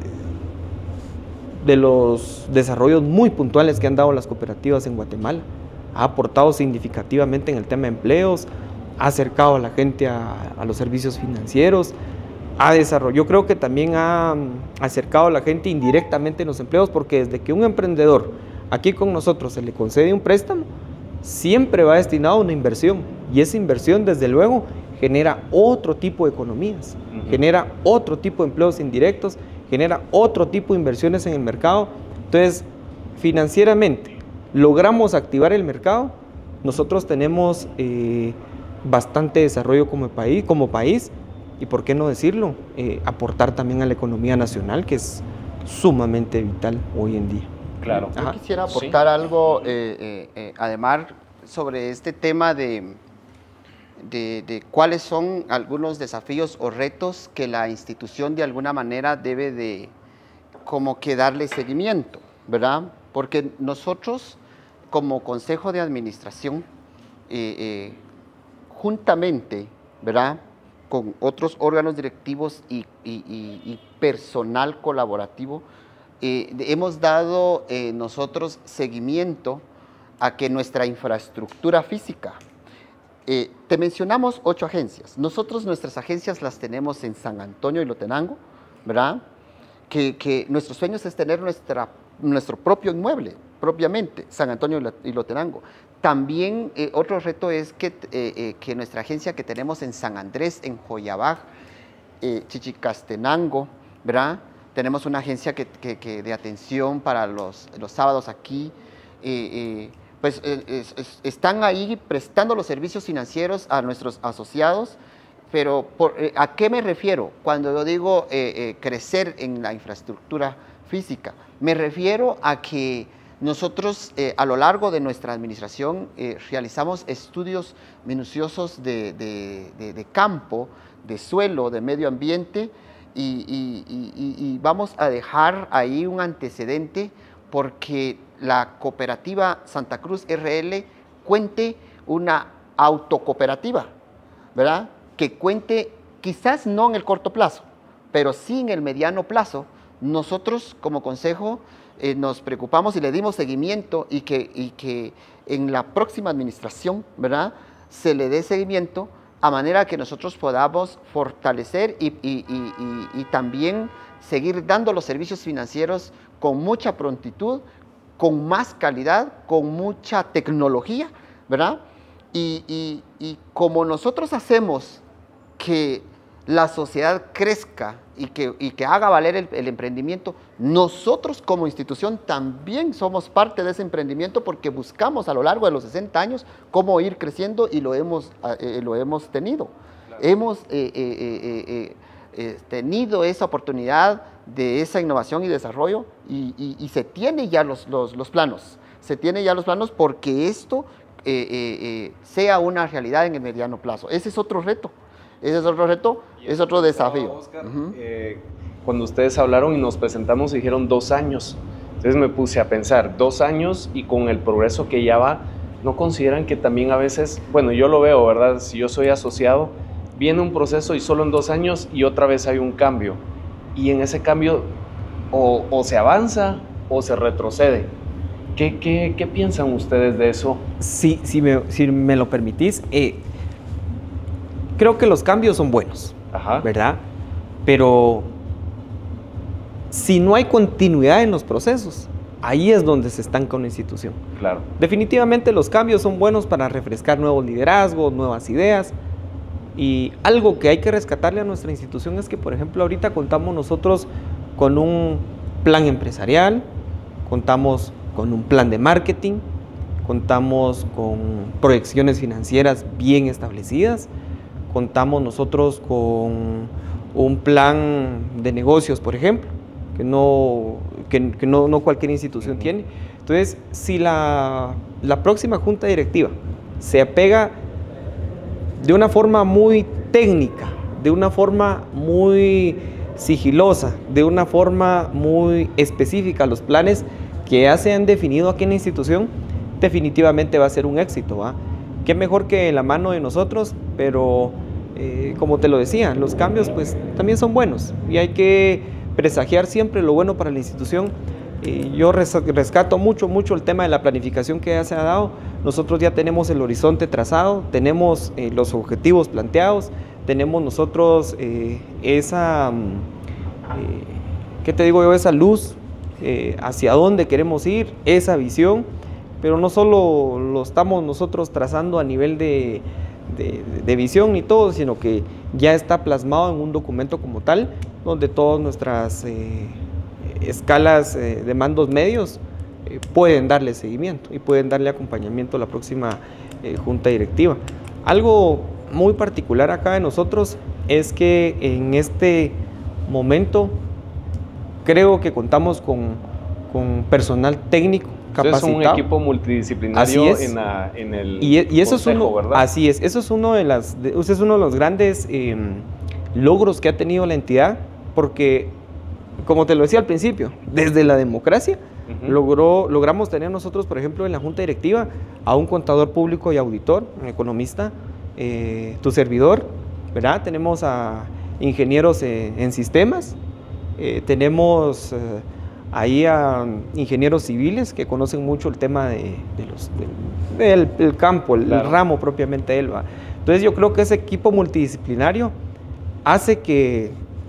S3: de los desarrollos muy puntuales que han dado las cooperativas en Guatemala. Ha aportado significativamente en el tema de empleos, ha acercado a la gente a, a los servicios financieros, ha desarrollado, yo creo que también ha acercado a la gente indirectamente en los empleos, porque desde que un emprendedor aquí con nosotros se le concede un préstamo, siempre va destinado a una inversión, y esa inversión desde luego genera otro tipo de economías, uh-huh. genera otro tipo de empleos indirectos, genera otro tipo de inversiones en el mercado. Entonces, financieramente, logramos activar el mercado, nosotros tenemos eh, bastante desarrollo como país, como país, y por qué no decirlo, eh, aportar también a la economía nacional, que es sumamente vital hoy en día.
S2: Claro. Yo quisiera aportar ¿Sí? algo, eh, eh, eh, además, sobre este tema de, de, de cuáles son algunos desafíos o retos que la institución de alguna manera debe de como que darle seguimiento, ¿verdad? Porque nosotros como Consejo de Administración, eh, eh, juntamente, ¿verdad?, con otros órganos directivos y, y, y, y personal colaborativo, eh, hemos dado eh, nosotros seguimiento a que nuestra infraestructura física, eh, te mencionamos ocho agencias, nosotros nuestras agencias las tenemos en San Antonio y Lotenango, ¿verdad?, que, que nuestro sueño es tener nuestra, nuestro propio inmueble, propiamente, San Antonio y Lotenango. También eh, otro reto es que, eh, eh, que nuestra agencia que tenemos en San Andrés, en Joyabaj, eh, Chichicastenango, ¿verdad? Tenemos una agencia que, que, que de atención para los, los sábados aquí, eh, eh, pues eh, es, es, están ahí prestando los servicios financieros a nuestros asociados, pero por, eh, ¿a qué me refiero cuando yo digo eh, eh, crecer en la infraestructura física? Me refiero a que nosotros eh, a lo largo de nuestra administración eh, realizamos estudios minuciosos de, de, de, de campo, de suelo, de medio ambiente y, y, y, y vamos a dejar ahí un antecedente porque la cooperativa Santa Cruz R L cuente una autocooperativa, ¿verdad?, que cuente quizás no en el corto plazo, pero sí en el mediano plazo. Nosotros como consejo Eh, nos preocupamos y le dimos seguimiento y que, y que en la próxima administración, ¿verdad?, se le dé seguimiento a manera que nosotros podamos fortalecer y, y, y, y, y también seguir dando los servicios financieros con mucha prontitud, con más calidad, con mucha tecnología, ¿verdad? Y, y, y como nosotros hacemos que la sociedad crezca y que, y que haga valer el, el emprendimiento, nosotros como institución también somos parte de ese emprendimiento porque buscamos a lo largo de los sesenta años cómo ir creciendo y lo hemos, eh, lo hemos tenido. Claro. Hemos eh, eh, eh, eh, eh, tenido esa oportunidad de esa innovación y desarrollo y, y, y se tiene ya los, los, los planos, se tiene ya los planos porque esto eh, eh, eh, sea una realidad en el mediano plazo. Ese es otro reto, ese es otro reto, es otro desafío.
S1: Oscar, uh-huh. eh, cuando ustedes hablaron y nos presentamos dijeron dos años, entonces me puse a pensar, dos años y con el progreso que ya va, ¿no consideran que también a veces, bueno, yo lo veo, ¿verdad? Si yo soy asociado, viene un proceso y solo en dos años y otra vez hay un cambio. Y en ese cambio o, o se avanza o se retrocede. ¿Qué, qué, qué piensan ustedes de eso?
S3: Sí, si, me, si me lo permitís, eh, creo que los cambios son buenos, Ajá. ¿verdad? Pero si no hay continuidad en los procesos, ahí es donde se estanca una institución.
S1: Claro.
S3: Definitivamente los cambios son buenos para refrescar nuevos liderazgos, nuevas ideas. Y algo que hay que rescatarle a nuestra institución es que, por ejemplo, ahorita contamos nosotros con un plan empresarial, contamos con un plan de marketing, contamos con proyecciones financieras bien establecidas, contamos nosotros con un plan de negocios, por ejemplo, que no, que, que no, no cualquier institución tiene. Entonces, si la, la próxima junta directiva se apega de una forma muy técnica, de una forma muy sigilosa, de una forma muy específica a los planes que ya se han definido aquí en la institución, definitivamente va a ser un éxito, ¿va? Qué mejor que la mano de nosotros, pero eh, como te lo decía, los cambios pues también son buenos y hay que presagiar siempre lo bueno para la institución. Eh, yo rescato mucho, mucho el tema de la planificación que ya se ha dado. Nosotros ya tenemos el horizonte trazado, tenemos eh, los objetivos planteados, tenemos nosotros eh, esa, eh, ¿qué te digo yo? Esa luz eh, hacia dónde queremos ir, esa visión, pero no solo lo estamos nosotros trazando a nivel de, de, de visión ni todo, sino que ya está plasmado en un documento como tal, donde todas nuestras eh, escalas eh, de mandos medios eh, pueden darle seguimiento y pueden darle acompañamiento a la próxima eh, junta directiva. Algo muy particular acá de nosotros es que en este momento creo que contamos con, con personal técnico capacitado.
S1: Es un equipo multidisciplinario es. En, la, en el
S3: y, y eso consejo, es uno,
S1: ¿verdad?
S3: Así es, eso es uno de, las, de, ese es uno de los grandes eh, logros que ha tenido la entidad, porque como te lo decía al principio, desde la democracia uh-huh. logró, logramos tener nosotros, por ejemplo, en la junta directiva a un contador público y auditor, un economista, eh, tu servidor, ¿verdad? Tenemos a ingenieros eh, en sistemas, eh, tenemos eh, ahí a ingenieros civiles que conocen mucho el tema de, de los, de, del, del campo, el, claro. el ramo propiamente él, ¿va? Entonces yo creo que ese equipo multidisciplinario hace que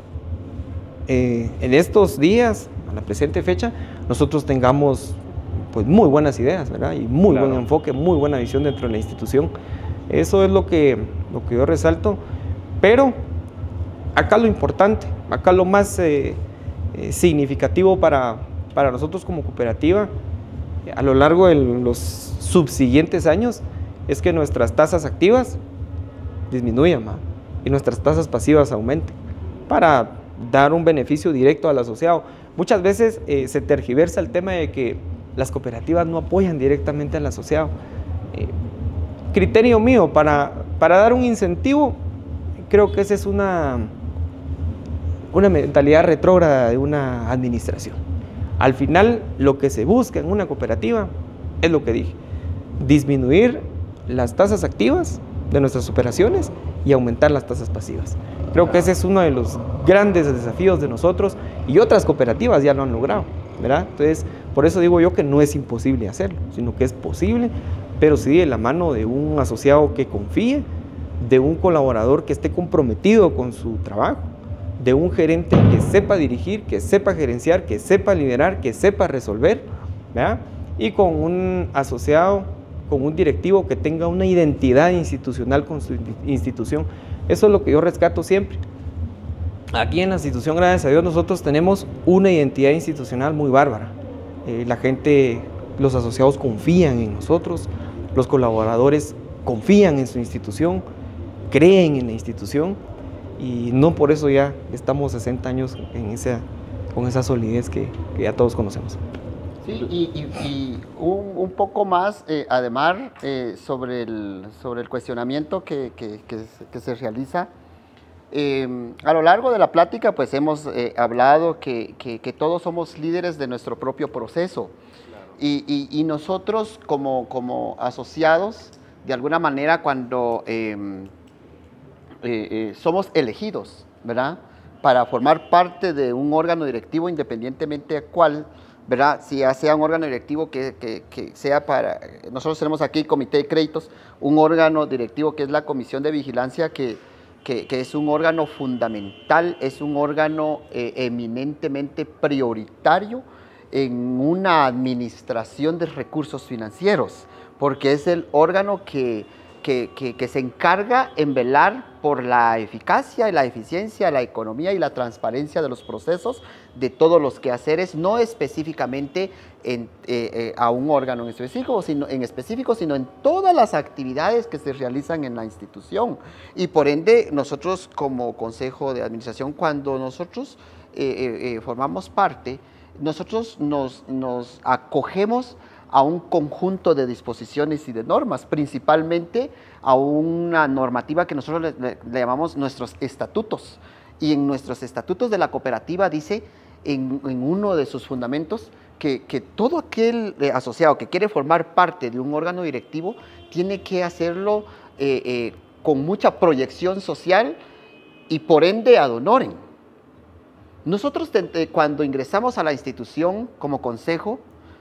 S3: Eh, en estos días, a la presente fecha, nosotros tengamos pues muy buenas ideas, ¿verdad? Y muy claro. buen enfoque, muy buena visión dentro de la institución. Eso es lo que, lo que yo resalto, pero acá lo importante, acá lo más eh, eh, significativo para, para nosotros como cooperativa a lo largo de los subsiguientes años es que nuestras tasas activas disminuyan, ¿va? Y nuestras tasas pasivas aumenten para dar un beneficio directo al asociado. Muchas veces eh, se tergiversa el tema de que las cooperativas no apoyan directamente al asociado. Eh, criterio mío, para, para dar un incentivo, creo que esa es una, una mentalidad retrógrada de una administración. Al final, lo que se busca en una cooperativa es lo que dije, disminuir las tasas activas de nuestras operaciones y aumentar las tasas pasivas. Creo que ese es uno de los grandes desafíos de nosotros y otras cooperativas ya lo han logrado, ¿verdad? Entonces, por eso digo yo que no es imposible hacerlo, sino que es posible, pero sí de la mano de un asociado que confíe, de un colaborador que esté comprometido con su trabajo, de un gerente que sepa dirigir, que sepa gerenciar, que sepa liderar, que sepa resolver, ¿verdad? Y con un asociado, con un directivo que tenga una identidad institucional con su institución. Eso es lo que yo rescato siempre. Aquí en la institución, gracias a Dios, nosotros tenemos una identidad institucional muy bárbara. Eh, la gente, los asociados confían en nosotros, los colaboradores confían en su institución creen en la institución y no por eso ya estamos sesenta años en esa, con esa solidez que, que ya todos conocemos.
S2: Sí, y, y, y un, un poco más, eh, además, eh, sobre, el, sobre el cuestionamiento que, que, que, que se realiza. Eh, a lo largo de la plática, pues hemos eh, hablado que, que, que todos somos líderes de nuestro propio proceso. Claro. Y, y, y nosotros como, como asociados, de alguna manera, cuando eh, eh, eh, somos elegidos, ¿verdad?, para formar parte de un órgano directivo, independientemente de cuál, ¿verdad?, si sea un órgano directivo que, que, que sea para, nosotros tenemos aquí Comité de Créditos, un órgano directivo que es la Comisión de Vigilancia, que, que, que es un órgano fundamental, es un órgano eh, eminentemente prioritario en una administración de recursos financieros, porque es el órgano que, que, que, que se encarga en velar por la eficacia y la eficiencia, la economía y la transparencia de los procesos de todos los quehaceres, no específicamente en, eh, eh, a un órgano en específico, sino, en específico, sino en todas las actividades que se realizan en la institución. Y por ende, nosotros como Consejo de Administración, cuando nosotros eh, eh, eh, formamos parte, nosotros nos, nos acogemos a un conjunto de disposiciones y de normas, principalmente a una normativa que nosotros le, le, le llamamos nuestros estatutos. Y en nuestros estatutos de la cooperativa dice en, en uno de sus fundamentos que, que todo aquel eh, asociado que quiere formar parte de un órgano directivo tiene que hacerlo eh, eh, con mucha proyección social y por ende ad honorem. Nosotros cuando ingresamos a la institución como consejo,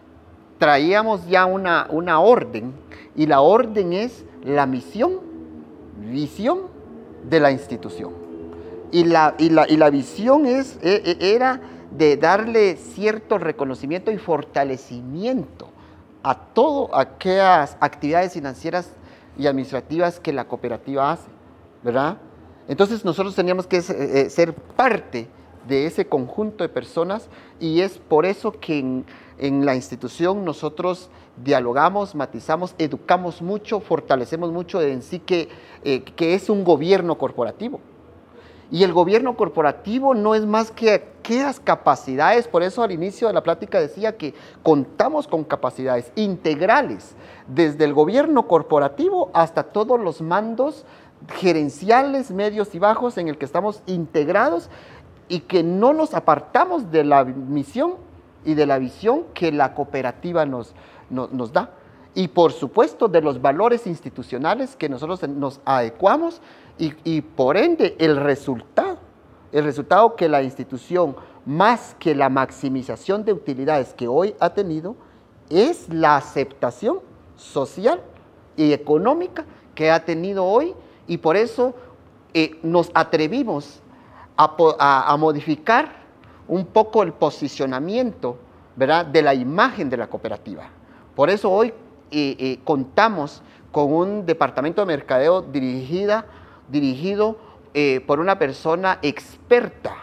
S2: traíamos ya una, una orden, y la orden es la misión, visión de la institución. Y la, y la, y la visión es, era de darle cierto reconocimiento y fortalecimiento a todas aquellas actividades financieras y administrativas que la cooperativa hace, ¿verdad? Entonces nosotros teníamos que ser parte de ese conjunto de personas, y es por eso que en, en la institución nosotros dialogamos, matizamos, educamos mucho, fortalecemos mucho en sí que, eh, que es un gobierno corporativo. Y el gobierno corporativo no es más que aquellas capacidades, por eso al inicio de la plática decía que contamos con capacidades integrales, desde el gobierno corporativo hasta todos los mandos gerenciales, medios y bajos en el que estamos integrados, y que no nos apartamos de la misión y de la visión que la cooperativa nos, nos, nos da. Y por supuesto de los valores institucionales que nosotros nos adecuamos, y, y por ende el resultado, el resultado que la institución, más que la maximización de utilidades que hoy ha tenido, es la aceptación social y económica que ha tenido hoy, y por eso eh, nos atrevimos A, a, a modificar un poco el posicionamiento, ¿verdad?, de la imagen de la cooperativa. Por eso hoy eh, eh, contamos con un departamento de mercadeo dirigida, dirigido eh, por una persona experta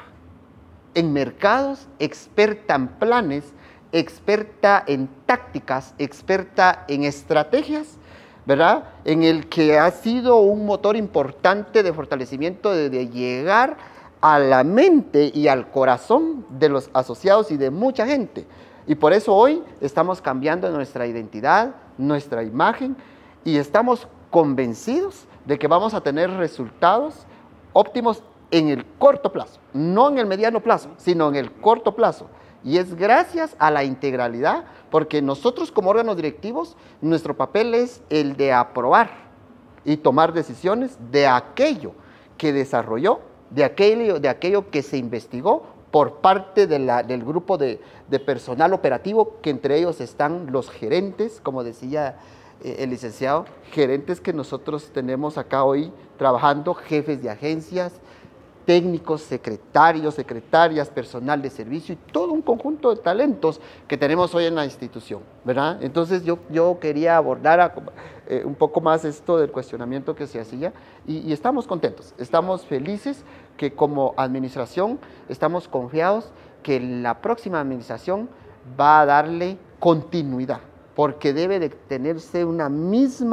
S2: en mercados, experta en planes, experta en tácticas, experta en estrategias, ¿verdad?, en el que ha sido un motor importante de fortalecimiento, de, de llegar a la mente y al corazón de los asociados y de mucha gente. Y por eso hoy estamos cambiando nuestra identidad, nuestra imagen, y estamos convencidos de que vamos a tener resultados óptimos en el corto plazo, no en el mediano plazo, sino en el corto plazo. Y es gracias a la integralidad, porque nosotros como órganos directivos, nuestro papel es el de aprobar y tomar decisiones de aquello que desarrolló, de aquello, de aquello que se investigó por parte de la, del grupo de, de personal operativo, que entre ellos están los gerentes, como decía eh, el licenciado, gerentes que nosotros tenemos acá hoy trabajando, jefes de agencias, técnicos, secretarios, secretarias, personal de servicio y todo un conjunto de talentos que tenemos hoy en la institución, ¿verdad? Entonces yo, yo quería abordar a, eh, un poco más esto del cuestionamiento que se hacía, y, y estamos contentos, estamos felices que como administración estamos confiados que la próxima administración va a darle continuidad, porque debe de tenerse una misma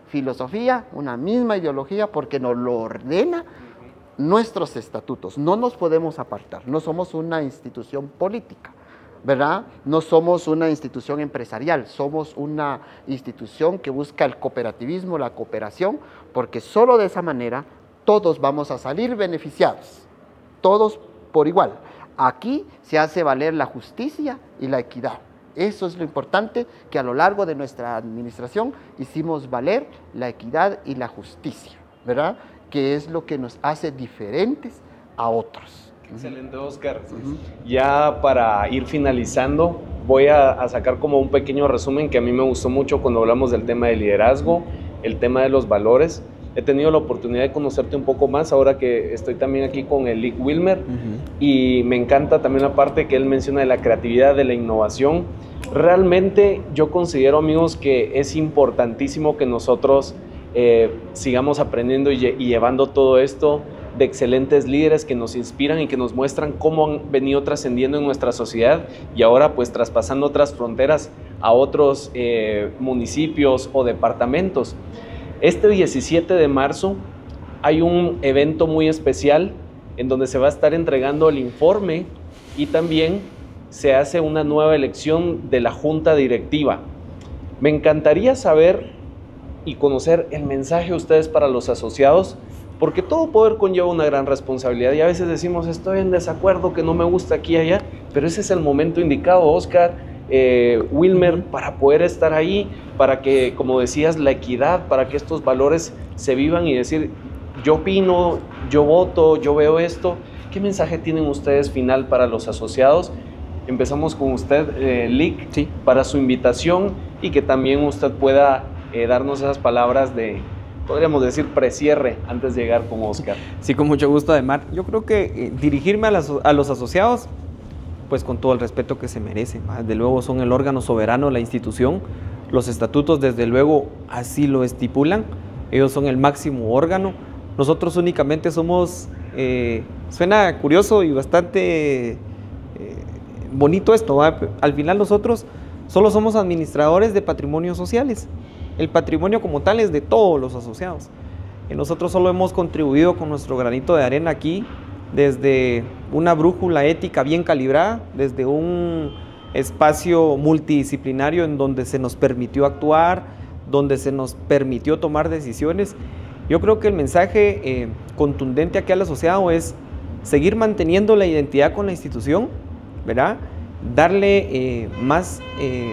S2: filosofía, una misma ideología, porque nos lo ordena nuestros estatutos. No nos podemos apartar, no somos una institución política, ¿verdad? No somos una institución empresarial, somos una institución que busca el cooperativismo, la cooperación, porque solo de esa manera todos vamos a salir beneficiados, todos por igual. Aquí se hace valer la justicia y la equidad. Eso es lo importante, que a lo largo de nuestra administración hicimos valer la equidad y la justicia, ¿verdad? Que es lo que nos hace diferentes a otros.
S1: Excelente, Oscar. Uh-huh. Ya para ir finalizando, voy a, a sacar como un pequeño resumen que a mí me gustó mucho cuando hablamos del tema del liderazgo, el tema de los valores. He tenido la oportunidad de conocerte un poco más ahora que estoy también aquí con el Lic Wilmer, uh-huh. y me encanta también la parte que él menciona de la creatividad, de la innovación. Realmente yo considero, amigos, que es importantísimo que nosotros eh, sigamos aprendiendo y, y llevando todo esto de excelentes líderes que nos inspiran y que nos muestran cómo han venido trascendiendo en nuestra sociedad y ahora pues traspasando otras fronteras a otros eh, municipios o departamentos. Este diecisiete de marzo hay un evento muy especial en donde se va a estar entregando el informe y también se hace una nueva elección de la junta directiva. Me encantaría saber y conocer el mensaje de ustedes para los asociados, porque todo poder conlleva una gran responsabilidad y a veces decimos estoy en desacuerdo, que no me gusta aquí y allá, pero ese es el momento indicado, Oscar, Eh, Wilmer, para poder estar ahí, para que, como decías, la equidad, para que estos valores se vivan y decir, yo opino, yo voto, yo veo esto. ¿Qué mensaje tienen ustedes final para los asociados? Empezamos con usted, eh, Lic, sí. para su invitación y que también usted pueda eh, darnos esas palabras de, podríamos decir, precierre antes de llegar con Oscar.
S3: Sí, con mucho gusto, Ademar. Yo creo que eh, dirigirme a, las, a los asociados, pues con todo el respeto que se merecen. Desde luego son el órgano soberano de la institución, los estatutos desde luego así lo estipulan, ellos son el máximo órgano, nosotros únicamente somos, eh, suena curioso y bastante eh, bonito esto, ¿va? Al final nosotros solo somos administradores de patrimonios sociales, el patrimonio como tal es de todos los asociados, y nosotros solo hemos contribuido con nuestro granito de arena aquí, desde una brújula ética bien calibrada, desde un espacio multidisciplinario en donde se nos permitió actuar, donde se nos permitió tomar decisiones. Yo creo que el mensaje eh, contundente aquí al asociado es seguir manteniendo la identidad con la institución, ¿verdad? Darle eh, más eh,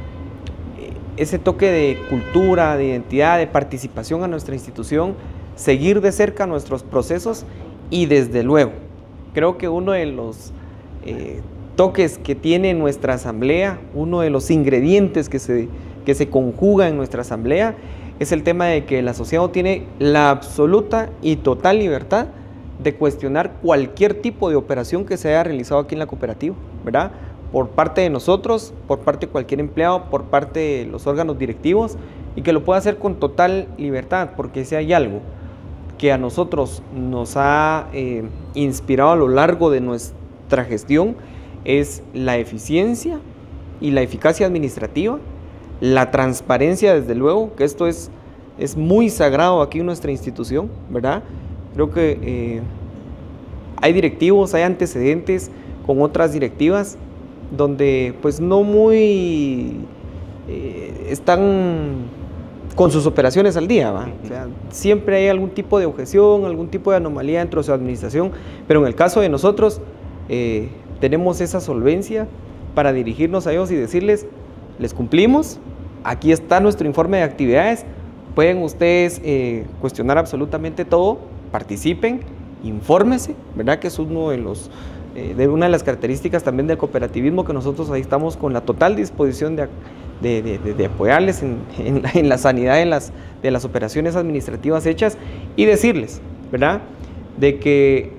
S3: ese toque de cultura, de identidad, de participación a nuestra institución, seguir de cerca nuestros procesos. Y desde luego, creo que uno de los eh, toques que tiene nuestra asamblea, uno de los ingredientes que se, que se conjuga en nuestra asamblea, es el tema de que el asociado tiene la absoluta y total libertad de cuestionar cualquier tipo de operación que se haya realizado aquí en la cooperativa, ¿verdad? Por parte de nosotros, por parte de cualquier empleado, por parte de los órganos directivos, y que lo pueda hacer con total libertad, porque si hay algo que a nosotros nos ha eh, inspirado a lo largo de nuestra gestión es la eficiencia y la eficacia administrativa, la transparencia desde luego, que esto es, es muy sagrado aquí en nuestra institución, ¿verdad? Creo que eh, hay directivos, hay antecedentes con otras directivas donde pues no muy eh, están con sus operaciones al día, ¿va? O sea, siempre hay algún tipo de objeción, algún tipo de anomalía dentro de su administración, pero en el caso de nosotros eh, tenemos esa solvencia para dirigirnos a ellos y decirles, les cumplimos, aquí está nuestro informe de actividades, pueden ustedes eh, cuestionar absolutamente todo, participen, infórmense, ¿verdad? Que es uno de los, eh, de una de las características también del cooperativismo, que nosotros ahí estamos con la total disposición de De, de, de apoyarles en, en, en la sanidad en las, de las operaciones administrativas hechas y decirles, ¿verdad?, de que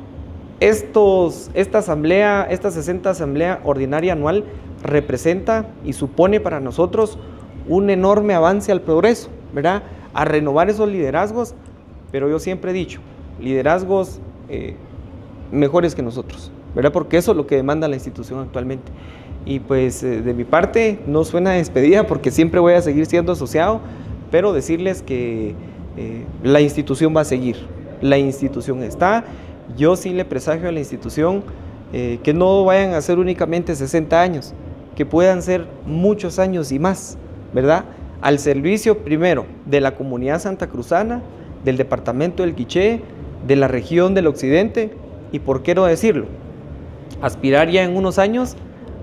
S3: estos, esta asamblea, esta sesenta asamblea ordinaria anual representa y supone para nosotros un enorme avance al progreso, ¿verdad?, a renovar esos liderazgos, pero yo siempre he dicho, liderazgos eh, mejores que nosotros, ¿verdad?, porque eso es lo que demanda la institución actualmente. Y pues de mi parte no suena despedida porque siempre voy a seguir siendo asociado, pero decirles que eh, la institución va a seguir, la institución está, yo sí le presagio a la institución eh, que no vayan a ser únicamente sesenta años, que puedan ser muchos años y más, ¿verdad? Al servicio primero de la comunidad santacruzana, del departamento del Quiché, de la región del occidente y, por qué no decirlo, aspirar ya en unos años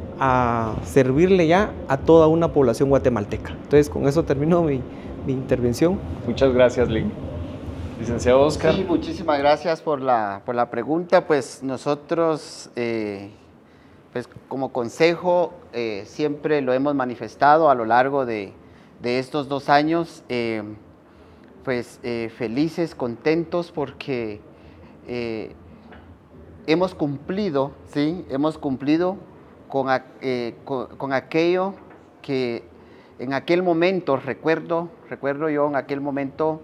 S3: a servirle ya a toda una población guatemalteca. Entonces, con eso termino mi, mi intervención.
S1: Muchas gracias, Lin. Licenciado Oscar.
S2: Sí, muchísimas gracias por la, por la pregunta. Pues nosotros, eh, pues como consejo, eh, siempre lo hemos manifestado a lo largo de, de estos dos años, eh, pues eh, felices, contentos, porque eh, hemos cumplido, ¿sí? Hemos cumplido con, eh, con, con aquello que en aquel momento, recuerdo, recuerdo yo en aquel momento,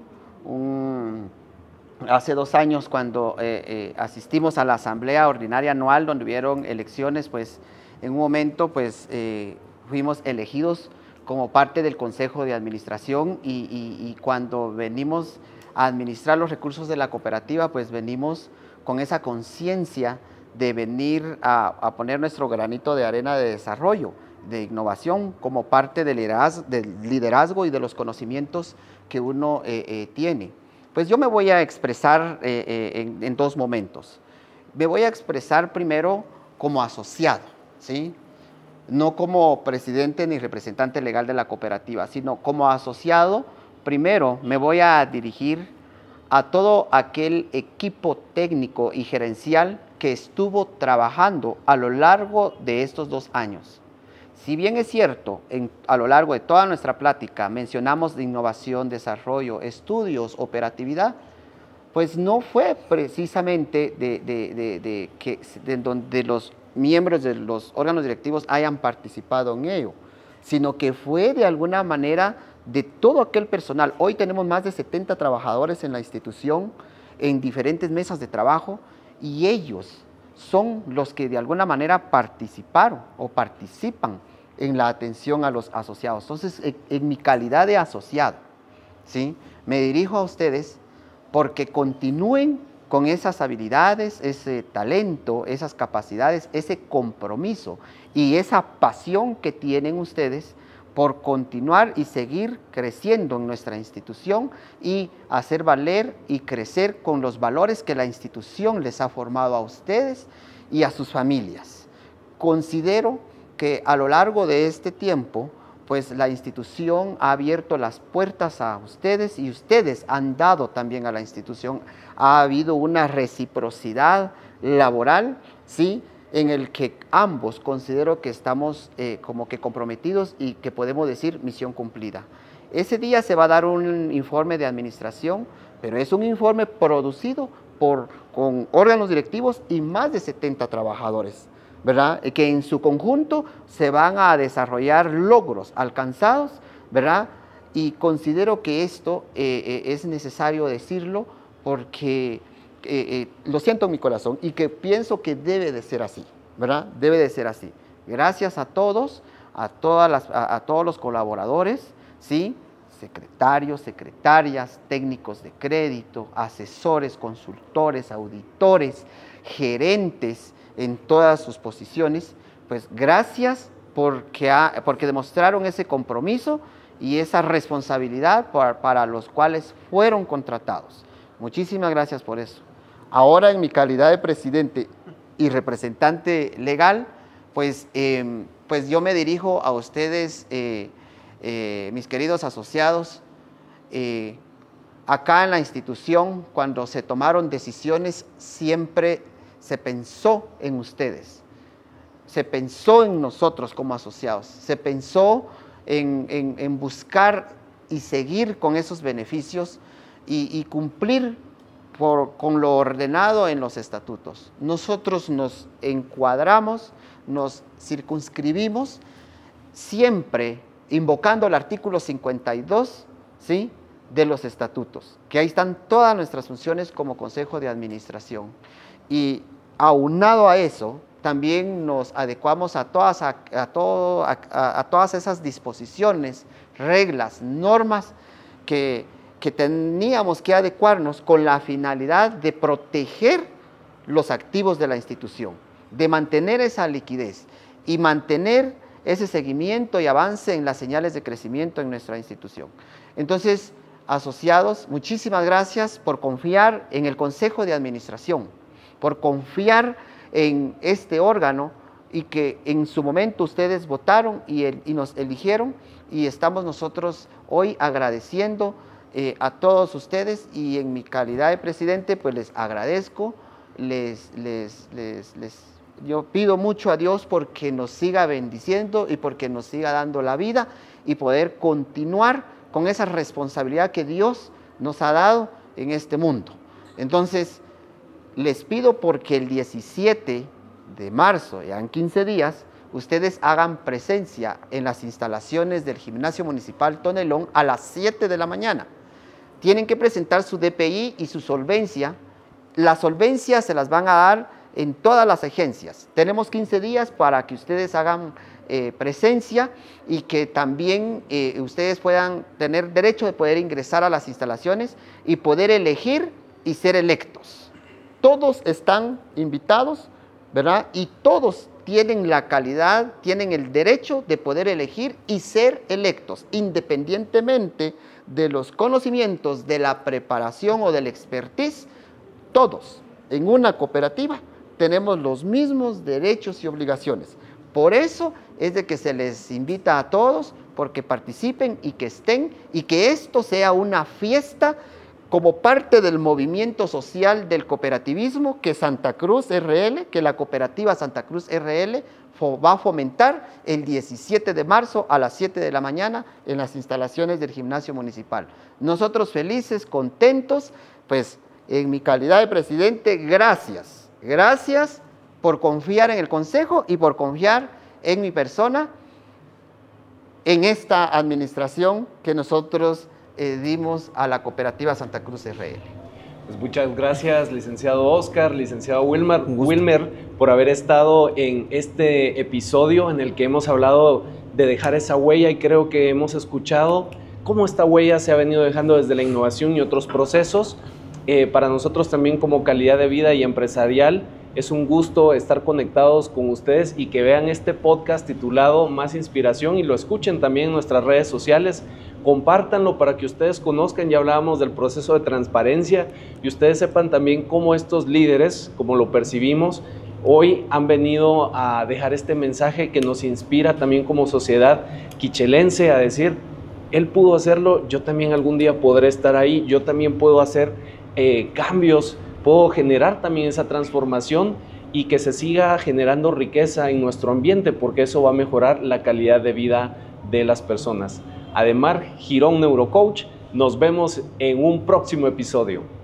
S2: un, hace dos años cuando eh, eh, asistimos a la Asamblea Ordinaria Anual donde hubieron elecciones, pues en un momento pues eh, fuimos elegidos como parte del Consejo de Administración y, y, y cuando venimos a administrar los recursos de la cooperativa, pues venimos con esa conciencia de venir a, a poner nuestro granito de arena de desarrollo, de innovación, como parte del liderazgo, del liderazgo y de los conocimientos que uno eh, eh, tiene. Pues yo me voy a expresar eh, eh, en, en dos momentos. Me voy a expresar primero como asociado, ¿sí? No como presidente ni representante legal de la cooperativa, sino como asociado. Primero me voy a dirigir a todo aquel equipo técnico y gerencial que estuvo trabajando a lo largo de estos dos años. Si bien es cierto, en, a lo largo de toda nuestra plática mencionamos de innovación, desarrollo, estudios, operatividad, pues no fue precisamente de, de, de, de, que, de donde los miembros de los órganos directivos hayan participado en ello, sino que fue de alguna manera de todo aquel personal. Hoy tenemos más de setenta trabajadores en la institución, en diferentes mesas de trabajo, y ellos son los que de alguna manera participaron o participan en la atención a los asociados. Entonces, en, en mi calidad de asociado, ¿sí?, me dirijo a ustedes porque continúen con esas habilidades, ese talento, esas capacidades, ese compromiso y esa pasión que tienen ustedes por continuar y seguir creciendo en nuestra institución y hacer valer y crecer con los valores que la institución les ha formado a ustedes y a sus familias. Considero que a lo largo de este tiempo, pues la institución ha abierto las puertas a ustedes y ustedes han dado también a la institución. Ha habido una reciprocidad laboral, ¿sí?, en el que ambos considero que estamos eh, como que comprometidos y que podemos decir misión cumplida. Ese día se va a dar un informe de administración, pero es un informe producido por, con órganos directivos y más de setenta trabajadores, ¿verdad?, que en su conjunto se van a desarrollar logros alcanzados, ¿verdad?, y considero que esto eh, eh, es necesario decirlo porque eh, eh, lo siento en mi corazón y que pienso que debe de ser así, ¿verdad?, debe de ser así. Gracias a todos, a, todas las, a, a todos los colaboradores, ¿sí?, secretarios, secretarias, técnicos de crédito, asesores, consultores, auditores, gerentes, en todas sus posiciones, pues gracias porque, ha, porque demostraron ese compromiso y esa responsabilidad para, para los cuales fueron contratados. Muchísimas gracias por eso. Ahora, en mi calidad de presidente y representante legal, pues, eh, pues yo me dirijo a ustedes, eh, eh, mis queridos asociados. Eh, acá en la institución, cuando se tomaron decisiones, siempre se pensó en ustedes, se pensó en nosotros como asociados, se pensó en, en, en buscar y seguir con esos beneficios y, y cumplir por, con lo ordenado en los estatutos. Nosotros nos encuadramos, nos circunscribimos, siempre invocando el artículo cincuenta y dos, ¿sí?, de los estatutos, que ahí están todas nuestras funciones como Consejo de Administración. Y aunado a eso, también nos adecuamos a todas, a, a, todo, a, a todas esas disposiciones, reglas, normas que, que teníamos que adecuarnos con la finalidad de proteger los activos de la institución, de mantener esa liquidez y mantener ese seguimiento y avance en las señales de crecimiento en nuestra institución. Entonces, asociados, muchísimas gracias por confiar en el Consejo de Administración, por confiar en este órgano y que en su momento ustedes votaron y, el, y nos eligieron, y estamos nosotros hoy agradeciendo eh, a todos ustedes, y en mi calidad de presidente pues les agradezco, les, les, les, les, yo pido mucho a Dios porque nos siga bendiciendo y porque nos siga dando la vida y poder continuar con esa responsabilidad que Dios nos ha dado en este mundo. Entonces, les pido porque el diecisiete de marzo, ya en quince días, ustedes hagan presencia en las instalaciones del Gimnasio Municipal Tonelón a las siete de la mañana. Tienen que presentar su D P I y su solvencia. Las solvencias se las van a dar en todas las agencias. Tenemos quince días para que ustedes hagan eh, presencia y que también eh, ustedes puedan tener derecho de poder ingresar a las instalaciones y poder elegir y ser electos. Todos están invitados, ¿verdad? Y todos tienen la calidad, tienen el derecho de poder elegir y ser electos, independientemente de los conocimientos, de la preparación o del expertise. Todos en una cooperativa tenemos los mismos derechos y obligaciones. Por eso es de que se les invita a todos, porque participen y que estén, y que esto sea una fiesta como parte del movimiento social del cooperativismo que Santa Cruz R L, que la cooperativa Santa Cruz R L va a fomentar el diecisiete de marzo a las siete de la mañana en las instalaciones del gimnasio municipal. Nosotros felices, contentos, pues en mi calidad de presidente, gracias. Gracias por confiar en el Consejo y por confiar en mi persona, en esta administración que nosotros eh, dimos a la cooperativa Santa Cruz R L.
S1: Pues muchas gracias, licenciado Oscar, licenciado Wilmer, Wilmer, por haber estado en este episodio en el que hemos hablado de dejar esa huella, y creo que hemos escuchado cómo esta huella se ha venido dejando desde la innovación y otros procesos. Eh, para nosotros también, como calidad de vida y empresarial, es un gusto estar conectados con ustedes y que vean este podcast titulado Más Inspiración y lo escuchen también en nuestras redes sociales. Compártanlo para que ustedes conozcan, ya hablábamos del proceso de transparencia, y ustedes sepan también cómo estos líderes, como lo percibimos, hoy han venido a dejar este mensaje que nos inspira también como sociedad quichelense a decir, él pudo hacerlo, yo también algún día podré estar ahí, yo también puedo hacer eh, cambios, puedo generar también esa transformación y que se siga generando riqueza en nuestro ambiente, porque eso va a mejorar la calidad de vida de las personas. Ademar Girón Neurocoach, nos vemos en un próximo episodio.